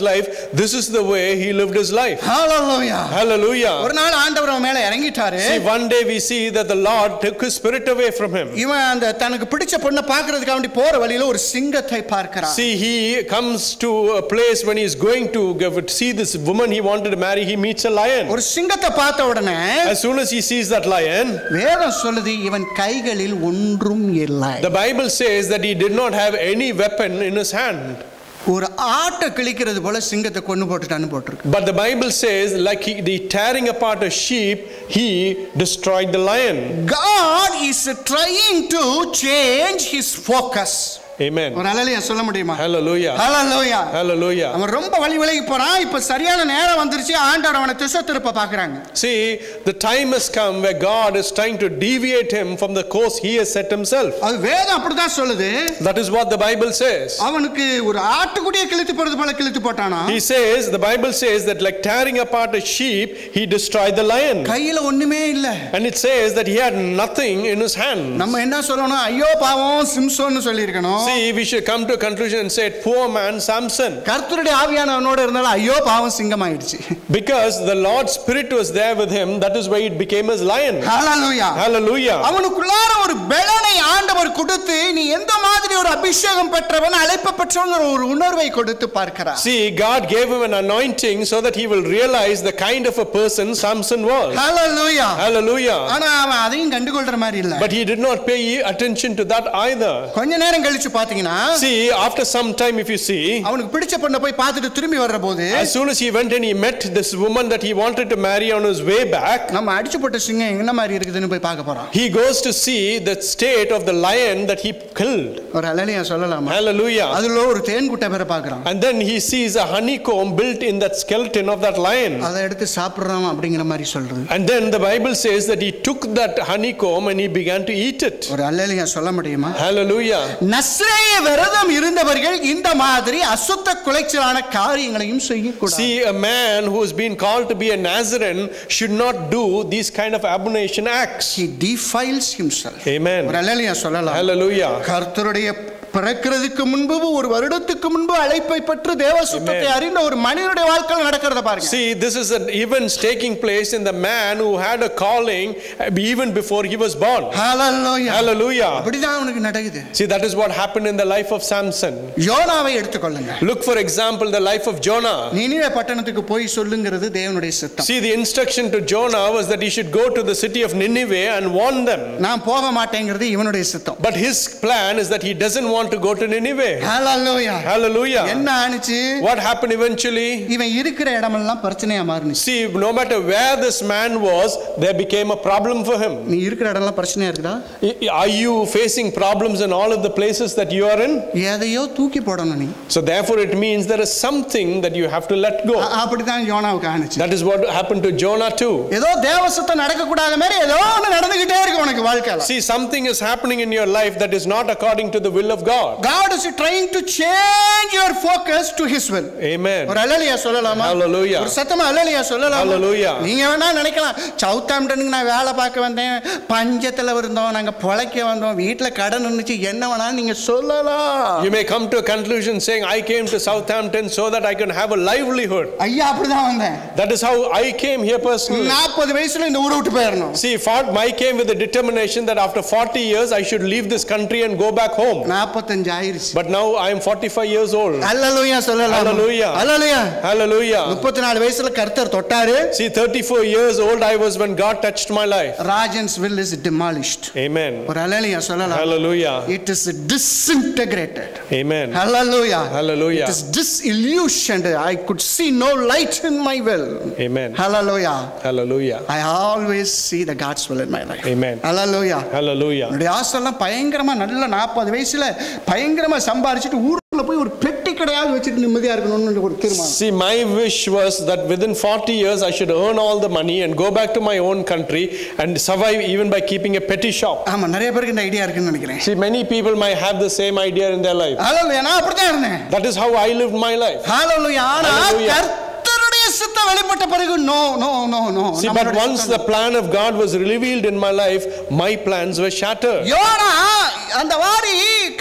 this is the way he lived his life. Hallelujah. Hallelujah. ஒரு நாள் ஆண்டவர் அவன் மேல இறங்கிட்டாரு. See, one day we see that the Lord took his spirit away from him. இவன் அந்த தனக்கு பிடிச்ச பொண்ணை பார்க்கிறதுக்காக வேண்டி போற வழியில ஒரு சிங்கத்தை பார்க்கறான். See, he comes to a place when he is going to see this woman he wanted to marry, he meets a lion. ஒரு சிங்கத்தை பார்த்த உடனே as soon as he sees that lion, வேதம் சொல்லுது இவன் கைகளில் ஒன்றும் இல்லை. the Bible says that he did not have any weapon in his hand. ஒரு ஆட்டை கிழிக்கிறது போல சிங்கத்தை கொன்னு போட்டுட்டான்னு போட்டுருக்கு. But the Bible says like he, the tearing apart a sheep, he destroyed the lion. God is trying to change his focus. Amen. ஒரு ஹalleluya சொல்ல முடியுமா? Hallelujah. Hallelujah. Hallelujah. அவன் ரொம்ப வழி விலகி போறான். இப்ப சரியான நேரம் வந்துருச்சு. ஆண்டவர் அவனை திசை திருப்ப பார்க்கறாங்க. See, the time has come where God is trying to deviate him from the course he has set himself. அது வேதம் அப்படிதான் சொல்லுது. That is what the Bible says. அவனுக்கு ஒரு ஆட்டுக்குட்டியை கிழித்து போடுறது போல கிழித்து போட்டானா? He says, the Bible says that like tearing apart a sheep, he destroyed the lion. கையில ஒண்ணுமே இல்ல. And it says that he had nothing in his hand. நம்ம என்ன சொல்லணும்? ஐயோ பாவம் சிம்சோன்னு சொல்லி இருக்கணும். See, we should come to a conclusion and say, poor man Samson. கர்த்தருடைய ஆவியான அவனோட இருந்தால ஐயோ பாவம் சிங்கம் ஆயிடுச்சு. Because the Lord's spirit was there with him, that is why it became his lion. Hallelujah. Hallelujah. அவனுக்குள்ளார ஒரு பெலனை ஆண்டவர் கொடுத்து நீ எந்த மாதிரி ஒரு அபிஷேகம் பெற்றவன் அழைக்கப்பட்டவன் ஒரு உணர்வை கொடுத்து பார்க்கிறார். See, God gave him an anointing so that he will realize the kind of a person Samson was. Hallelujah. Hallelujah. ஆனா அவன் அதையும் கண்டுகொள்ற மாதிரி இல்ல. But he did not pay attention to that either. கொஞ்ச நேரம் கழிச்சு பாத்தீங்கன்னா see, after some time if you see, அவனுக்கு பிடிச்ச பொண்ணை போய் பார்த்துட்டு திரும்பி வரபோது as soon as he went and he met this woman that he wanted to marry on his way back, நம்ம அடிச்சு போட்ட சிங்கம் என்ன மாதிரி இருக்குதுன்னு போய் பார்க்க போறோம். he goes to see the state of the lion that he killed. ஒரு ஹalleluya சொல்லலாமா? Hallelujah. அதுல ஒரு தேன் குட்டை வேற பார்க்கறான். And then he sees a honeycomb built in that skeleton of that lion. அதை எடுத்து சாப்பிடுறான் அப்படிங்கிற மாதிரி சொல்றது. And then the Bible says that he took that honeycomb and he began to eat it. ஒரு ஹalleluya சொல்ல முடியுமா? Hallelujah. நஸ்ரேய விரதம் இருந்தவர்கள் இந்த மாதிரி அசுத்த குலைச்சலான காரியங்களையும் செய்யக்கூடாது. See, a man who has been called to be a Nazarene should not do these kind of abomination acts. He defiles himself. Amen. ஒரு ஹalleluya சொல்லலாம். Hallelujah. கர்த்தருடைய பிறக்கிறதுக்கு முன்பு ஒரு வருடத்துக்கு முன்பு அழைப்பை பெற்று தேவ சுத்தத்தை அறிந்த ஒரு மனிதனுடைய வாழ்க்கையில் நடக்கிறத பாருங்க. See, this is an event taking place in the man who had a calling even before he was born. Hallelujah. Hallelujah. அப்படிதான் அவனுக்கு நடக்குது. See, that is what happened in the life of Samson. யோனாவை எடுத்துக்கொள்ளுங்க. Look for example the life of Jonah. Nineveh பட்டணத்துக்கு போய் சொல்லுங்கிறது தேவனுடைய சித்தம். See, the instruction to Jonah was that he should go to the city of Nineveh and warn them. நான் போக மாட்டேங்கிறது இவனுடைய சித்தம். But his plan is that he doesn't want to go to Nineveh. Hallelujah. Hallelujah. என்ன ஆனிச்சு? What happened eventually? இவன் இருக்கிற இடமெல்லாம் பிரச்சனையா மாறிச்சு. See, no matter where this man was, there became a problem for him. நீ இருக்கிற இடமெல்லாம் பிரச்சனையா இருக்குதா? Are you facing problems in all of the places that you are in? எதையோ தூக்கி போடணும் நீ. So therefore it means there is something that you have to let go. அப்படிதான் யோனாவுக்கு ஆனிச்சு. That is what happened to Jonah too. ஏதோ தேவ சித்தம் நடக்க கூடாத மாதிரி ஏதோ ஒன்னு நடந்துகிட்டே இருக்கு உனக்கு வாழ்க்கையில. See, something is happening in your life that is not according to the will of God. God is trying to change your focus to his will. Amen. ஒரு ஹalleluya சொல்லலாமா? Hallelujah. ஒரு சத்தமா ஹalleluya சொல்லலாமா? Hallelujah. நீங்க வேணா நினைக்கலாம் சவுத்தாம்டனுக்கு நான் வேலை பார்க்க வந்தேன், பஞ்சத்துல இருந்தோம், நாங்க பொழைக்க வந்தோம், வீட்ல கடன் இருந்துச்சு, என்ன வேணா நீங்க சொல்லலாம். You may come to a conclusion saying I came to Southampton so that I can have a livelihood. ஐயா அப்படிதான் வந்தேன். That is how I came here personally. நாற்பது வயசுல இந்த ஊரை விட்டு போயிரணும். See, I came with the determination that after forty years I should leave this country and go back home. நாற்பத்தஞ்சு ஆயிருச்சு. But now I am forty-five years old. Hallelujah சொல்லலாம். Hallelujah. Hallelujah. Hallelujah. முப்பத்தி நாலு வயசுல கர்த்தர் தொட்டாரு. See, thirty-four years old I was when God touched my life. Rajan's will is demolished. Amen. ஒரு hallelujah சொல்லலாம். Hallelujah. It is disintegrated. Amen. Hallelujah. Hallelujah. It is disillusioned. I could see no light in my will. Amen. Hallelujah. Hallelujah. I always see the God's will in my life. Amen. Hallelujah. Hallelujah. என்னுடைய ஆசைலாம் பயங்கரமா நல்ல நாற்பது வயசுல பயங்கரமா சம்பாரிச்சிட்டு ஊர்ல போய் ஒரு பெட்டி கடையாவது வச்சிட்டு நிம்மதியா இருக்கணும்னு ஒரு தீர்மானம். See, my wish was that within forty years I should earn all the money and go back to my own country and survive even by keeping a petty shop. ஆமா, நிறைய பேருக்கு இந்த ஐடியா இருக்குன்னு நினைக்கிறேன். See, many people might have the same idea in their life. Hallelujah. நான் அப்படிதான் இருந்தேன். That is how I lived my life. Hallelujah. ஆனா கர்த்தருடைய சித்தம் வெளிப்பட்ட பிறகு no no no no. See, but once the plan of God was revealed in my life, my plans were shattered. யோனா அந்த வாரி காரியங்கள்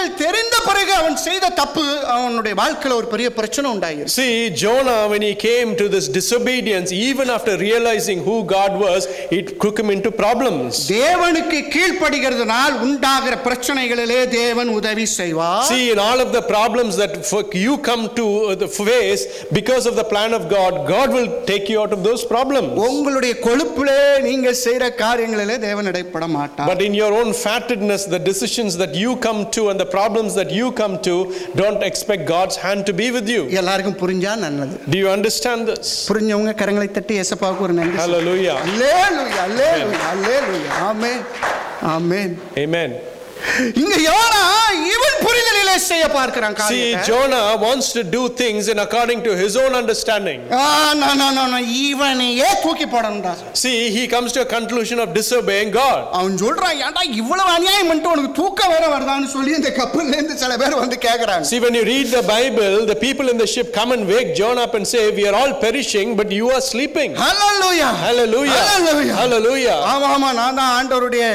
காரியங்கள் தெரிந்த பிறகு அவன் செய்த தப்பு அவனுடைய வாழ்க்கையில ஒரு பெரிய பிரச்சனை உண்டாயிருக்கு. See, Jonah, when he came to this disobedience, even after realizing who God was, it took him into problems. தேவனுக்கு கீழ்ப்படிகிறதுனால் உண்டாகிற பிரச்சனைகளிலே தேவன் உதவி செய்வார். See, in all of the problems that you come to the face because of the plan of God, God will take you out of those problems. உங்களுடைய கொழுப்பிலே நீங்க செய்யற காரியங்களிலே தேவன் இடைப்பட மாட்டார். But in your own fattedness, the decisions that you come to and the problems that you come to, don't expect God's hand to be with you. எல்லாருக்கும் புரிஞ்சா நல்லது. Do you understand this? புரிஞ்சவங்க கரங்களை தட்டி இயேசுவுக்கு ஒரு நன்றி. Hallelujah. Hallelujah. Hallelujah. Hallelujah. Amen. Amen. Amen. இங்க யோனா இவன் புரிதலிலே செய்ய பார்க்கறான் காரியத்தை. See, Jonah wants to do things in according to his own understanding. Ah, no no no no, இவனையே தூக்கி போடணும்டா. See, he comes to a conclusion of disobeying God. அவன் சொல்றான், ஏன்டா இவ்வளவு அநியாயம் பண்ணிட்டு உனக்கு தூக்கம் வேற வருதான்னு சொல்லி இந்த கப்பல்ல இருந்து சில பேர் வந்து கேக்குறாங்க. See, when you read the Bible, the people in the ship come and wake Jonah up and say, we are all perishing, but you are sleeping. Hallelujah. Hallelujah. Hallelujah. Hallelujah. ஆமா ஆமா, நான் தான் ஆண்டவருடைய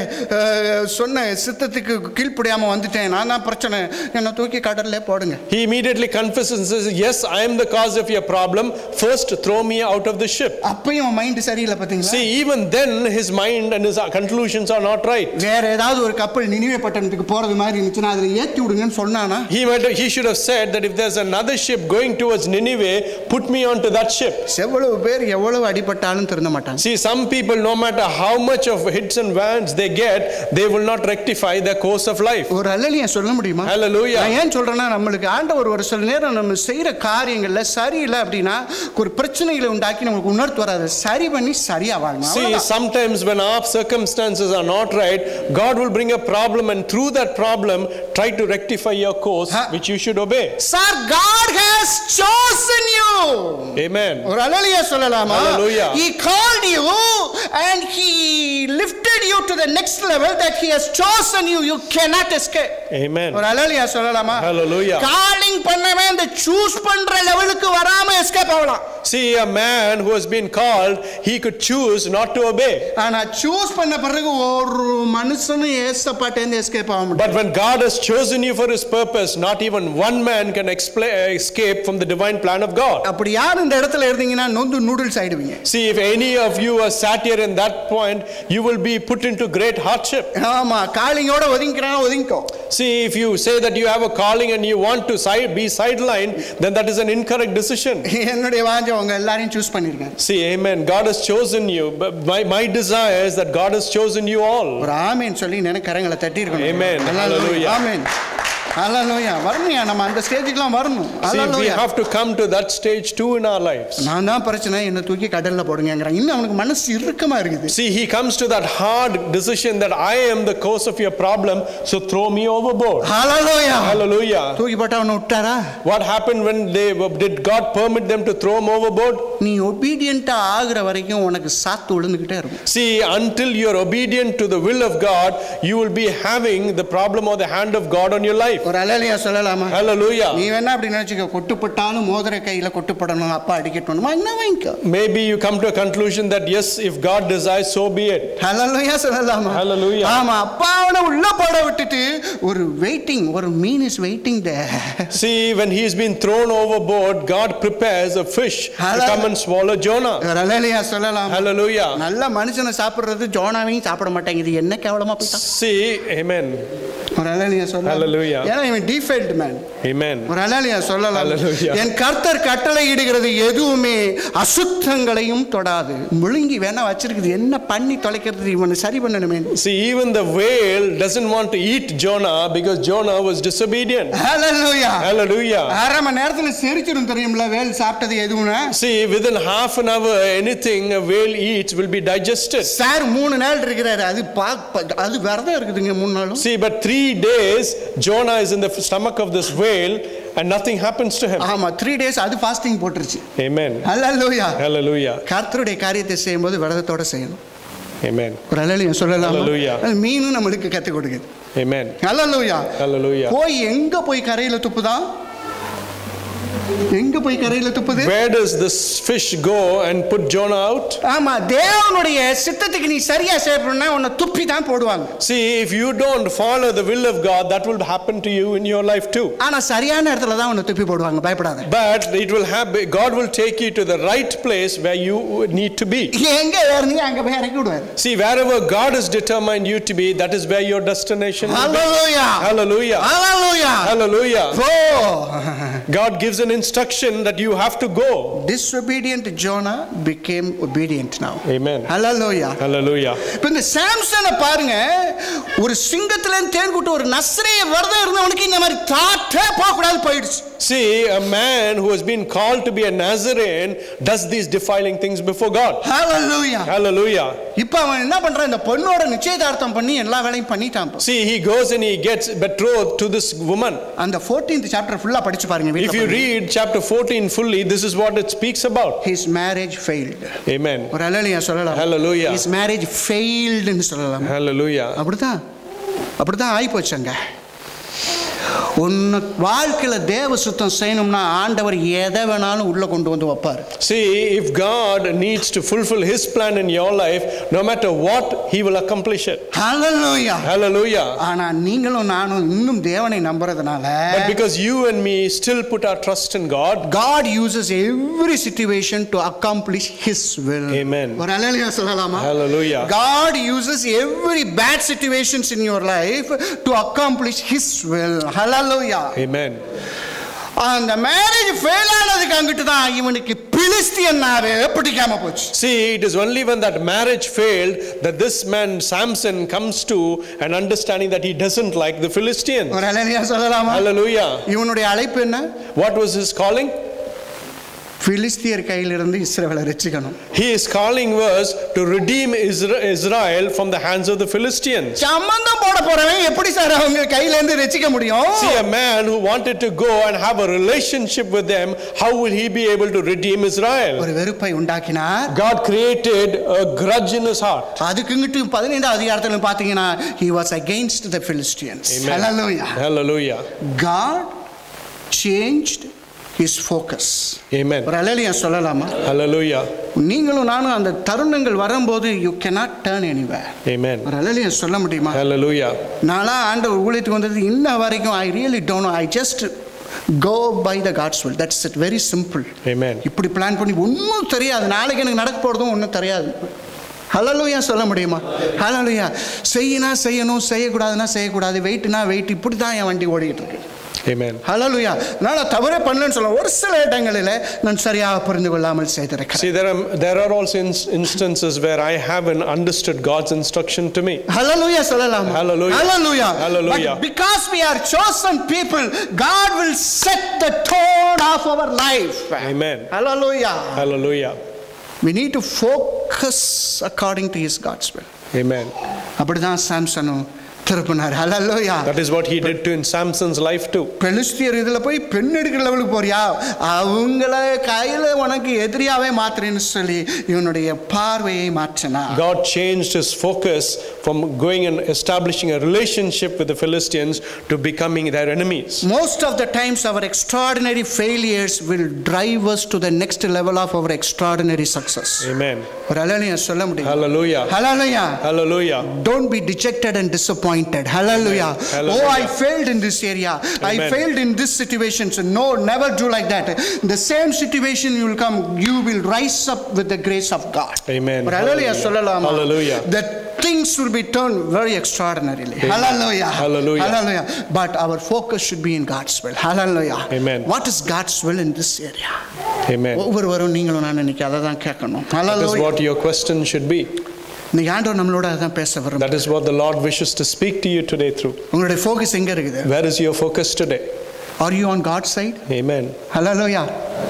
சொன்ன சித்தத்துக்கு கீழ்ப்படியாம வந்துட்டேன், நான் தான் பிரச்சனை, என்ன தூக்கி கடல்ல போடுங்க. He immediately confesses and says, yes, I am the cause of your problem, first throw me out of the ship. அப்பயும் மைண்ட் சரியில்லை பாத்தீங்களா? See, even then his mind and his conclusions are not right. வேற ஏதாவது ஒரு கப்பல் நினிவே பட்டணத்துக்கு போறது மாதிரி இருந்துச்சுனா அதுல ஏத்தி விடுங்கன்னு சொன்னானா? He might he should have said that if there's another ship going towards Nineveh, put me onto that ship. எவ்வளவு பேர் எவ்வளவு அடிபட்டாலும் திருந்த மாட்டாங்க. See, some people, no matter how much of hits and wounds they get, they will not rectify their course of life. ஒரு ஹalleluya சொல்ல முடியுமா? Hallelujah. நான் ஏன் சொல்றேன்னா, நமக்கு ஆண்டவர் ஒரு சில நேரம் நம்ம செய்யற காரியங்கள்ல சரியில்லை அப்படினா ஒரு பிரச்சனைகளை உண்டாக்கி நமக்கு உணர்த்து வராது, சரி பண்ணி சரியா வாழணும். See, sometimes when our circumstances are not right, God will bring a problem and through that problem try to rectify your course, huh? which you should obey. Sir, God has chosen you. Amen. ஒரு ஹalleluya சொல்லலாமா? Hallelujah. He called you and he lifted you to the next level that he has chosen you. You cannot escape. Amen. ஒரு ஹalleluya சொல்லலாமா? Hallelujah. Calling பண்ணவன் இந்த choose பண்ற லெவலுக்கு வராம escape ஆகலாம். See, a man who has been called, he could choose not to obey. ஆனா choose பண்ண பிறகு ஒரு மனுஷனும் ஏசப்பாட்டேந்து எஸ்கேப் ஆக முடியாது. But when God has chosen you for his purpose, not even one man can escape from the divine plan of God. அப்படி யார் இந்த இடத்துல இருந்தீங்கன்னா நொந்து நூடுல்ஸ் ஆயிடுவீங்க. See, if any of you are sat here in that point, you will be put into great hardship. ஆமா, காலிங்கோட ஒதுங்கினா ஒதுங்கிக்கோ. See, if you say that you have a calling and you want to side, be sidelined, then that is an incorrect decision. என்னுடைய வாஞ்ச உங்க எல்லாரையும் choose பண்ணிருக்காரு. See, amen. God has chosen you. But my my desire is that God has chosen you all. ஒரு ஆமென் சொல்லி எனக்கு கரங்களை தட்டி இருக்கணும். Amen. Hallelujah. Amen. Hallelujah. வரணும்யா, நம்ம அந்த ஸ்டேஜுக்குலாம் வரணும். Hallelujah. We have to come to that stage too in our lives. நான் தான் பிரச்சனை, என்ன தூக்கி கடல்ல போடுங்கங்கறான். இன்னும் அவனுக்கு மனசு இறுக்கமா இருக்குது. See, he comes to that hard decision that I am the cause of your problem, so throw me overboard. Hallelujah. Hallelujah. தூக்கி போட்டா அவனை விட்டாரா? What happened when they did God permit them to throw him overboard? நீ obedient ஆகுற வரைக்கும் உனக்கு சாத்து விழுந்துகிட்டே இருக்கும். See, until you are obedient to the will of God, you will be having the problem or the hand of God on your life. ஒரு ஹalleluya சொல்லலாமா? Hallelujah. நீ வேணா அப்படி நினைச்சுக்க, கொட்டுப்பட்டாலும் மோதிர கையில கொட்டுப்படணும், அப்பா அடிக்கட்டும்மா, என்ன வாங்கிக்கோ. Maybe you come to a conclusion that yes, if God desires, so be it. ஹalleluya சொல்லலாமா? Hallelujah. ஆமா, அப்பா அவனை உள்ள போட விட்டுட்டு ஒரு வெயிட்டிங், ஒரு மீன் is waiting there. See, when he has been thrown overboard, God prepares a fish to come and swallow Jonah. Hallelujah சொல்லலாமா? Hallelujah. நல்ல மனுஷனை சாப்பிடுறது ஜோனாவையும் சாப்பிட மாட்டேங்குது, என்ன கேவலமா போயிட்டான். See, amen. ஒரு ஹalleluya சொல்லலாம். Hallelujah. ஏன்னா இவன் டிஃபெல்ட் மேன். Amen. ஒரு ஹalleluya சொல்லலாம். என் கர்த்தர் கட்டளை இடுகிறது எதுவுமே அசுத்தங்களையும் தொடாது. முழுங்கி வேணா வச்சிருக்குது, என்ன பண்ணி தொலைக்கிறது, இவனை சரி பண்ணணுமே. See, even the whale doesn't want to eat Jonah because Jonah was disobedient. Hallelujah. Hallelujah. அரை மணி நேரத்துல செரிச்சிரும் தெரியும்ல வேல் சாப்பிட்டது எதுவும்னா. See, within half an hour anything a whale eats will be digested. Sir மூணு நாள் இருக்கிறாரு, அது அது விரதம் இருக்குதுங்க மூணு நாளும். See, but three days Jonah is in the stomach of this whale and nothing happens to him. ஆமா, three days அது ஃபாஸ்டிங் போட்டுருச்சு. Amen. Hallelujah. Hallelujah. கர்த்தருடைய காரியத்தை செய்யும்போது விரதத்தோட செய்யணும். Amen. ஒரு ஹalleluya சொல்லலாம். Hallelujah. மீனும் நம்மளுக்கு கத்து கொடுக்குது. Amen. Hallelujah. Hallelujah. போய் எங்க போய் கரையில துப்புதான்? எங்க போய் கரையில துப்புது? Where does this fish go and put Jonah out? ஆமா, தேவனுடைய சித்தத்துக்கு நீ சரியா செய்யணும்னா உன்னை துப்பி தான் போடுவாங்க. See, if you don't follow the will of God, that will happen to you in your life too. ஆனா சரியான இடத்துல தான் உன்னை துப்பி போடுவாங்க, பயப்படாத. But it will happen, God will take you to the right place where you need to be. எங்க ஏறணும் அங்க போய் இறக்கி விடுவார். See, wherever God has determined you to be, that is where your destination will be. Hallelujah. Hallelujah. Hallelujah. Hallelujah. Go. God gives an instruction that you have to go. Disobedient Jonah became obedient now. Amen. Hallelujah. Hallelujah. இப்ப இந்த சாம்சனை பாருங்க, ஒரு சிங்கத்துல இருந்து தேன் கூட்டு ஒரு நஸ்ரேய விரதம் இருந்தவனுக்கு இந்த மாதிரி தாட்டே போக கூடாது போயிடுச்சு. See, a man who has been called to be a Nazarene does these defiling things before God. Hallelujah. Hallelujah. இப்ப அவன் என்ன பண்றான், இந்த பொண்ணோட நிச்சயதார்த்தம் பண்ணி எல்லா வேலையும் பண்ணிட்டான். See, he goes and he gets betrothed to this woman. அந்த fourteenth chapter ஃபுல்லா படிச்சு பாருங்க. If you read chapter fourteen fully, this is what it speaks about. His marriage failed. Amen. ஒரு ஹalleluya சொல்லலாம். Hallelujah. His marriage failed ன்னு சொல்லலாம். Hallelujah. அப்படிதான் அப்படிதான் ஆயி போச்சுங்க. உன்ன வாழ்க்கையில தேவ சுத்தம் செய்யணும்னா ஆண்டவர் எதை வேணாலும் உள்ள கொண்டு வந்து வைப்பார். See, if God needs to fulfill his plan in your life, no matter what, he will accomplish it. Hallelujah. Hallelujah. ஆனா நீங்களும் நானும் இன்னும் தேவனை நம்புறதுனால, but because you and me still put our trust in God, God uses every situation to accomplish his will. Amen. ஒரு ஹalleluya சொல்லலாமா? Hallelujah. God uses every bad situations in your life to accomplish his will. Hallelujah. Amen. அந்த marriage fail ஆனதுக்கு அங்கிட்டு தான் இவனுக்கு பிலிஸ்தியனாவே பிடிக்காம போச்சு. See, it is only when that marriage failed that this man Samson comes to an understanding that he doesn't like the Philistines. ஒரு ஹalleluya சொல்லலாமா? Hallelujah. இவனுடைய அழைப்பு என்ன? What was his calling? பிலிஸ்தியர் கையிலிருந்து இஸ்ரவேலை ரட்சிக்கணும். His calling was to redeem Israel from the hands of the Philistines. சம்பந்தம் போட போறவன் எப்படி சார் அவங்க கையில இருந்து ரட்சிக்க முடியும்? See, a man who wanted to go and have a relationship with them, how will he be able to redeem Israel? ஒரு வெறுப்பை உண்டாக்கினார். God created a grudge in his heart. அதுக்குங்கிட்டு பதினைந்தாம் அதிகாரத்துல பாத்தீங்கன்னா he was against the Philistines. Amen. Hallelujah. Hallelujah. God changed his focus. Amen. ஒரு ஹalleluya சொல்லலாமா? Hallelujah. நீங்களும் நானும் அந்த தருணங்கள் வரும்போது you cannot turn anywhere. Amen. ஒரு ஹalleluya சொல்ல முடியுமா? Hallelujah. நானா ஆண்டவர் ஊழியத்துக்கு வந்தது இன்ன வரைக்கும் I really don't know. I just go by the God's will. That's it. Very simple. Amen. இப்படி பிளான் பண்ணி ஒன்றும் தெரியாது, நாளைக்கு எனக்கு நடக்க போறதும் ஒன்றும் தெரியாது. ஹalleluya சொல்ல முடியுமா? ஹalleluya. செய்யினா செய்யணும், செய்யக்கூடாதுன்னா செய்யக்கூடாது, வெயிட்னா வெயிட், இப்படி தான் என் வண்டி ஓடிட்டு இருக்கு. Amen. Hallelujah. நான் தவறே பண்ணலன்னு சொல்ல, ஒரு சில இடங்களில் நான் சரியாக புரிந்து கொள்ளாமல் செய்திருக்கிறேன். See, there are there are also instances where I haven't understood God's instruction to me. Hallelujah சொல்லலாமா? Hallelujah. Hallelujah. Hallelujah. But because we are chosen people, God will set the tone of our life. Amen. Hallelujah. Hallelujah. We need to focus according to his God's will. Amen. அப்படிதான் சாம்சனும் திருப்பினார். ஹalleluya. That is what he did to in Samson's life too. பெலிஸ்தியர் இதுல போய் பெண் எடுக்கிற லெவலுக்கு போறியா, அவங்கள கையில உனக்கு எதிரியாவே மாத்துறேன்னு சொல்லி இவனுடைய பார்வையை மாற்றினார். God changed his focus from going and establishing a relationship with the Philistines to becoming their enemies. Most of the times our extraordinary failures will drive us to the next level of our extraordinary success. Amen. ஒரு ஹalleluya சொல்ல முடியும்? Hallelujah. Hallelujah. Hallelujah. Don't be dejected and disappointed. Hallelujah. Hallelujah. Oh, I failed in this area. Amen. I failed in this situation. So no, never do like that. The same situation you will come, you will rise up with the grace of God. Amen. But hallelujah. Hallelujah. Hallelujah. The things will be turned very extraordinarily. Amen. Hallelujah. Hallelujah. Hallelujah. But our focus should be in God's will. Hallelujah. Amen. What is God's will in this area? Amen. ஒவ்வொருவரும் நீங்களும் நான் இன்னைக்கு அதை தான் கேட்கணும். That is Hallelujah. what your question should be. இன்னைக்கு ஆண்டவர் நம்மளோட அதான் பேச வரும். That is what the Lord wishes to speak to you today through. உங்களுடைய focus எங்க இருக்குது? Where is your focus today? Are you on God's side? Amen. Hallelujah.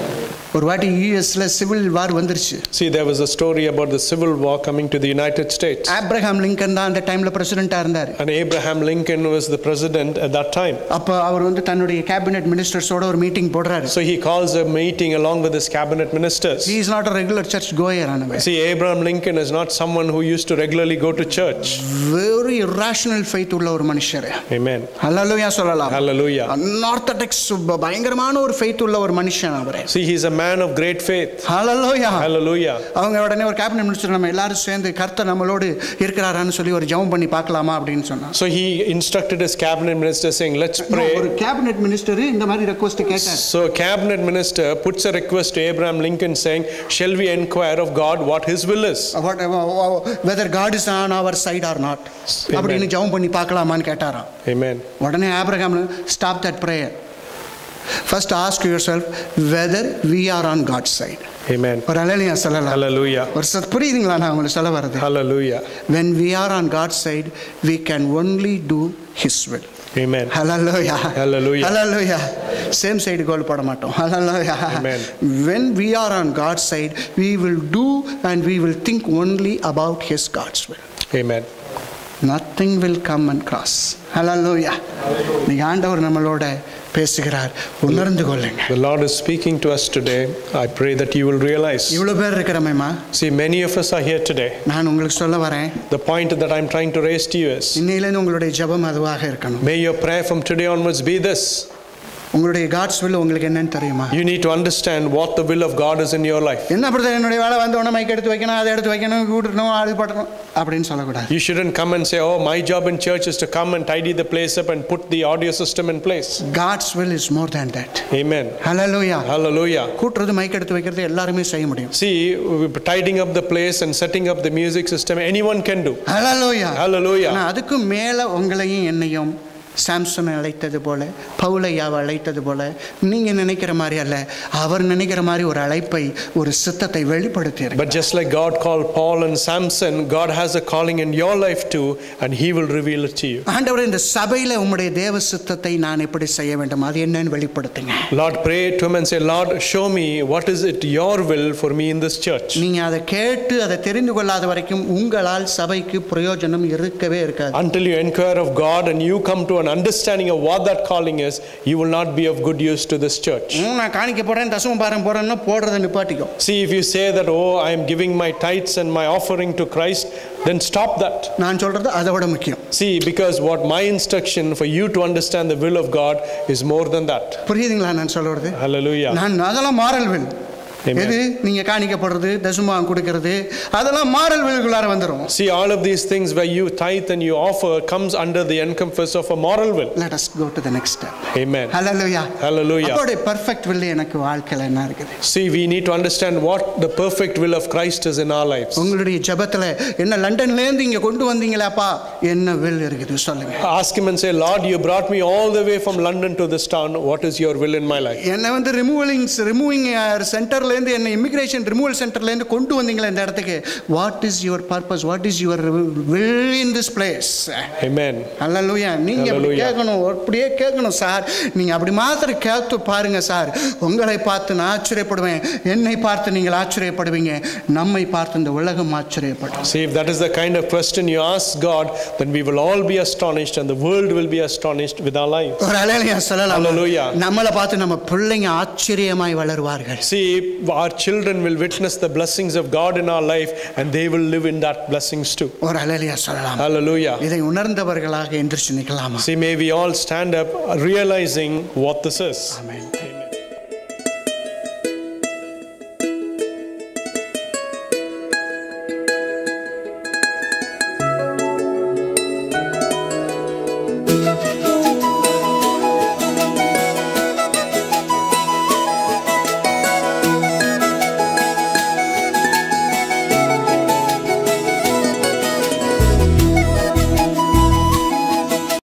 ஒரு வாட்டி யுஎஸ்ல சிவில் வார் வந்துருச்சு. See, there was a story about the civil war coming to the United States. Abraham Lincoln தான் அந்த டைம்ல பிரசிடென்ட்டா இருந்தார். And Abraham Lincoln was the president at that time. அப்ப அவர் வந்து தன்னுடைய கேபினெட் மினிஸ்டர்ஸோட ஒரு மீட்டிங் போடுறாரு. So he calls a meeting along with his cabinet ministers. He is not a regular church goer anyway. See, Abraham Lincoln is not someone who used to regularly go to church. Very irrational faith உள்ள ஒரு மனுஷர். Amen. ஹalleluya சொல்லலாம். Hallelujah. Unorthodox பயங்கரமான ஒரு faith உள்ள ஒரு மனுஷன் அவர். See, he is a man of great faith. Hallelujah. Hallelujah. அவங்க உடனே ஒரு கேபினெட் மினிஸ்டர் நம்ம எல்லாரும் சேர்ந்து கர்த்தர் நம்மளோடு இருக்கிறாரான்னு சொல்லி ஒரு ஜெபம் பண்ணி பார்க்கலாமா அப்படினு சொன்னார். So he instructed his cabinet minister saying, let's pray. ஒரு கேபினெட் மினிஸ்டர் இந்த மாதிரி ரிக்வெஸ்ட் கேட்டார். So cabinet minister puts a request to Abraham Lincoln saying, shall we inquire of God what his will is? What, whether God is on our side or not. அப்படினு ஜெபம் பண்ணி பார்க்கலாமான்னு கேட்டாராம். Amen. உடனே Abraham stop that prayer. First ask yourself whether we are on God's side. Amen. ஒரு ஹalleluya சொல்லலாம். Hallelujah. ஒரு சத் புரியுதுங்களா நான் உங்களுக்கு சொல்ல வரது? Hallelujah. When we are on God's side, we can only do his will. Amen. Hallelujah. Hallelujah. Hallelujah. Same side goal போட மாட்டோம். Hallelujah. Amen. When we are on God's side, we will do and we will think only about his God's will. Amen. Nothing will come and cross. Hallelujah. நீ ஆண்டவர் நம்மளோட பேசுகிறார், உணர்ந்து கொள்ளுங்க. The Lord is speaking to us today. I pray that you will realize. இவ்வளவு பேர் இருக்கறமேமா. See, many of us are here today. நான் உங்களுக்கு சொல்ல வரேன். The point that I'm trying to raise to you is, இன்னையில இருந்து உங்களுடைய ஜெபம் அதுவாக இருக்கணும். may your prayer from today onwards be this. உங்களுடைய God's will உங்களுக்கு என்னன்னு தெரியுமா? You need to understand what the will of God is in your life. என்ன பிரதர் என்னுடைய வேலை வந்து உன மைக் எடுத்து வைக்கணும், அதை எடுத்து வைக்கணும், கூட்டணும், ஆளு பட்டணும் அப்படினு சொல்லக்கூடாது. You shouldn't come and say, oh, my job in church is to come and tidy the place up and put the audio system in place. God's will is more than that. Amen. Hallelujah. Hallelujah. கூட்டறது mic எடுத்து வைக்கிறது எல்லாரும் செய்ய முடியும். See, tidying up the place and setting up the music system anyone can do. Hallelujah. Hallelujah. ஆனா அதுக்கு மேல உங்களையும் என்னையும் சாம்சனை அழைத்தது போல, பவுலையாவை அழைத்தது போல நீங்க நினைக்கிற மாதிரி அல்ல, அவர் நினைக்கிற மாதிரி ஒரு அழைப்பை, ஒரு சித்தத்தை வெளிப்படுத்தினார். But just like God called Paul and Samson, God has a calling in your life too, and he will reveal it to you. ஆண்டவரே, இந்த சபையில உம்முடைய தேவ சித்தத்தை நான் எப்படி செய்ய வேண்டும், அது என்னன்னு வெளிப்படுத்துங்க. Lord, pray to him and say, Lord, show me what is it your will for me in this church. நீங்க அதை கேட்டு அதை தெரிந்து கொள்ளாத வரைக்கும் உங்களால் சபைக்கு பிரயோஜனம் இருக்கவே இருக்காது. Until you inquire of God and you come to an understanding of what that calling is, you will not be of good use to this church. நான் காணிக்க போறேன், தசம பாரம் போறேன்னா போடுறத நிப்பாட்டிக்கோ. See, if you say that, oh, I am giving my tithes and my offering to Christ, then stop that. நான் சொல்றது அதோட முக்கியம். See, because what my instruction for you to understand the will of God is more than that. புரியுதுங்களா நான் சொல்றது? Hallelujah. நான் அதெல்லாம் moral will. எது நீங்க காணிக்கப்படுறது, தசமம் கொடுக்கிறது, அதெல்லாம் மாரல் வில்குள்ளார வந்துரும். See, all of these things where you tithe and you offer comes under the encompass of a moral will. Let us go to the next step. Amen. Hallelujah. Hallelujah. அப்போட perfect will எனக்கு வாழ்க்கையில என்ன இருக்குது? See, we need to understand what the perfect will of Christ is in our lives. உங்களுடைய ஜெபத்துல என்ன லண்டன்ல இருந்து இங்க கொண்டு வந்தீங்களாப்பா, என்ன will இருக்குது சொல்லுங்க. Ask him and say, Lord, you brought me all the way from London to this town. What is your will in my life? என்ன வந்து ரிமூவலிங் ரிமூவிங் சென்டர் இருந்து என்ன இமிகிரேஷன் ரிமூவல் சென்டர்ல இருந்து கொண்டு வந்தீங்களா இந்த இடத்துக்கு, what is your purpose, what is your will in this place. Amen. Hallelujah. நீங்க அப்படி கேட்கணும், அப்படியே கேட்கணும் சார். நீங்க அப்படி மாத்திரம் கேட்டு பாருங்க சார், உங்களை பார்த்து நான் ஆச்சரியப்படுவேன், என்னை பார்த்து நீங்கள் ஆச்சரியப்படுவீங்க, நம்மை பார்த்து இந்த உலகம் ஆச்சரியப்படும். See, if that is the kind of question you ask God, then we will all be astonished and the world will be astonished with our lives. ஒரு ஹல்லேலூயா சொல்லலாம். Hallelujah. நம்மளை பார்த்து நம்ம பிள்ளைங்க ஆச்சரியமாய் வளருவார்கள். See, our children will witness the blessings of God in our life and they will live in that blessings too. ஒரு ஹல்லேலூயா சொல்லலாம். Hallelujah. இதை உணர்ந்தவர்களாக எந்திரிச்சு நிக்கலாமா? See, may we all stand up realizing what this is. Amen.